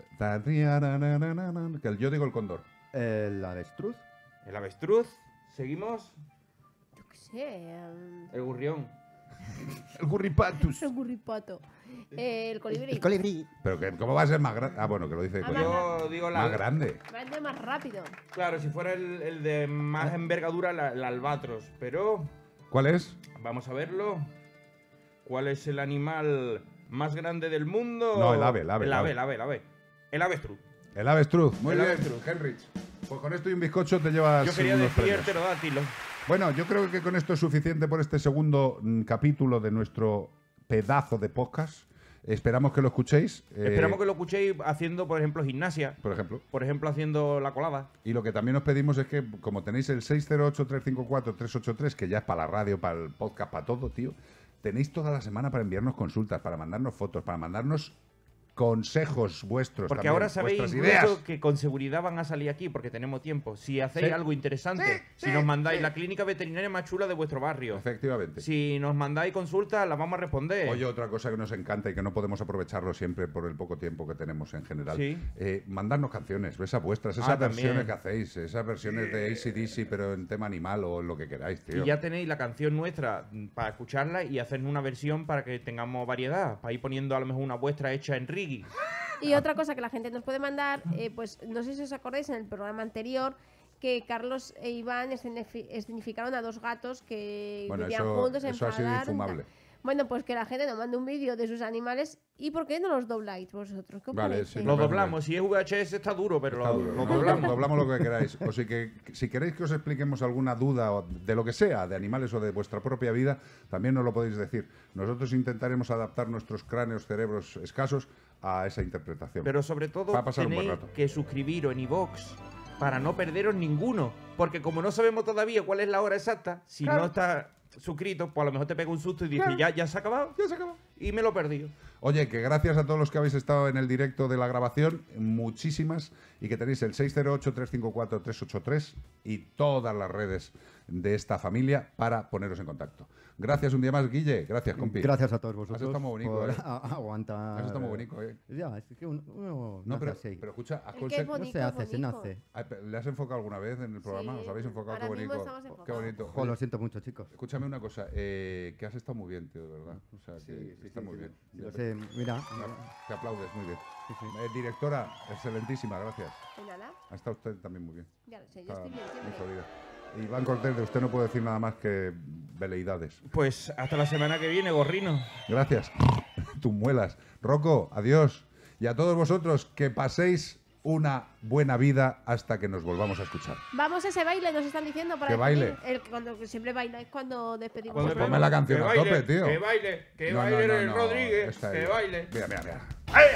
Yo digo el cóndor. El avestruz. El avestruz. ¿Seguimos? Yo qué sé. El gurrión. El gurripatus. El gurripato. El colibrí. El colibrí. Pero que, ¿cómo va a ser más grande? Ah, bueno, que lo dice. Ah, coño. Yo digo Más grande. Grande más rápido. Claro, si fuera el de más envergadura, el albatros. Pero ¿Cuál es? vamos a verlo. ¿Cuál es el animal más grande del mundo? No, el ave, el ave, El el ave, ave. el ave, el ave. El avestruz. El avestruz. Muy El bien, avestruz. Henrich. Pues con esto y un bizcocho te llevas. Yo quería unos decir premios. pterodátilo. Bueno, yo creo que con esto es suficiente por este segundo capítulo de nuestro pedazo de podcast. Esperamos que lo escuchéis. Esperamos que lo escuchéis haciendo, por ejemplo, gimnasia. Por ejemplo. Por ejemplo, haciendo la colada. Y lo que también os pedimos es que, como tenéis el 608-354-383, que ya es para la radio, para el podcast, para todo, tío, tenéis toda la semana para enviarnos consultas, para mandarnos fotos, para mandarnos consejos vuestros. Porque también, ahora sabéis vuestras incluso ideas. que con seguridad van a salir aquí porque tenemos tiempo. Si hacéis Sí. algo interesante, si nos mandáis la clínica veterinaria más chula de vuestro barrio. Efectivamente. Si nos mandáis consultas, las vamos a responder. Oye, otra cosa que nos encanta y que no podemos aprovecharlo siempre por el poco tiempo que tenemos en general. Sí. Mandarnos canciones, esas vuestras, esas también. versiones que hacéis, esas versiones de AC/DC, pero en tema animal o en lo que queráis, tío. Y ya tenéis la canción nuestra para escucharla y hacernos una versión para que tengamos variedad. Para ir poniendo a lo mejor una vuestra hecha en reggae. Y otra cosa que la gente nos puede mandar, pues no sé si os acordáis en el programa anterior que Carlos e Iván escenificaron a dos gatos que Bueno, vivían eso- juntos, eso ha sido enfadaron, infumable. tal. Bueno, pues que la gente nos mande un vídeo de sus animales y ¿por qué no los dobláis vosotros? ¿Qué os Vale, parece? sí, Lo me parece doblamos. Si es VHS está duro, pero Está lo duro. doblamos. Doblamos lo que queráis. O si, si queréis que os expliquemos alguna duda o de lo que sea, de animales o de vuestra propia vida, también nos lo podéis decir. Nosotros intentaremos adaptar nuestros cráneos, cerebros escasos a esa interpretación. Pero sobre todo Va a pasar un buen tenéis rato. que suscribiros en iVoox para no perderos ninguno. Porque como no sabemos todavía cuál es la hora exacta, si Claro. no estás suscrito, pues a lo mejor te pega un susto y dices, Claro. ya se ha acabado. Ya se acabó. Y me lo he perdido. Oye, que gracias a todos los que habéis estado en el directo de la grabación, muchísimas, y que tenéis el 608-354-383 y todas las redes de esta familia para poneros en contacto. Gracias un día más, Guille. Gracias, compi. Gracias a todos vosotros. Has estado muy bonito, por ¿eh? aguantar. Has estado muy bonito, ¿eh? Ya, es que uno No, pero, nace así. pero escucha, has Es que es conseguido- No bonito, se hace, se bonito. nace. Ay, ¿le has enfocado alguna vez en el programa? Sí, ¿Os habéis enfocado? ahora Qué mismo bonito. estamos Qué enfocados. bonito. Jo, lo siento mucho, chicos. Escúchame una cosa, que has estado muy bien, tío, de verdad. O sea, que está muy bien. Lo sé, mira. Te aplaudes, muy bien. Sí, sí. Directora, excelentísima, gracias. De nada, Ha estado usted también muy bien. ya lo sé, yo Está estoy bien muy siempre. jodida. Iván Cortés, de usted no puedo decir nada más que veleidades. Pues hasta la semana que viene, gorrino. Gracias. Tus muelas. Rocco, adiós. Y a todos vosotros, que paséis una buena vida hasta que nos volvamos a escuchar. Vamos a ese baile, nos están diciendo para ¿Qué baile? despedir. Cuando siempre bailáis cuando despedimos. Pues el ponme programa. la canción a tope, tío. Que baile, No, no, no, el no, Rodríguez, esta que es- baile. Mira, mira, mira.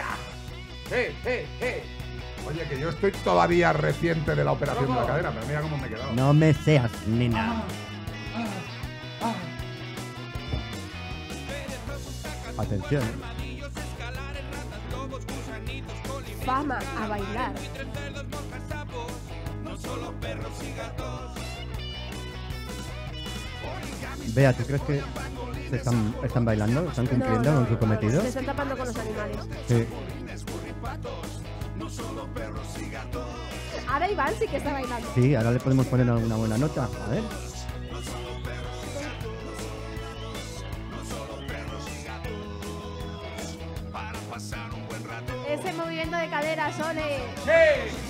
¡Eh! Oye, que yo estoy todavía reciente de la operación de la cadera, pero mira cómo me he quedado. No me seas, nena. Atención. Fama a bailar. Bea, ¿tú crees que están bailando? ¿Están cumpliendo con su cometido? Se están tapando con los animales. Sí. Ahora Iván sí que está bailando. Sí, ahora le podemos poner alguna buena nota. A ver. Ese movimiento de cadera, Sole. ¡Sí!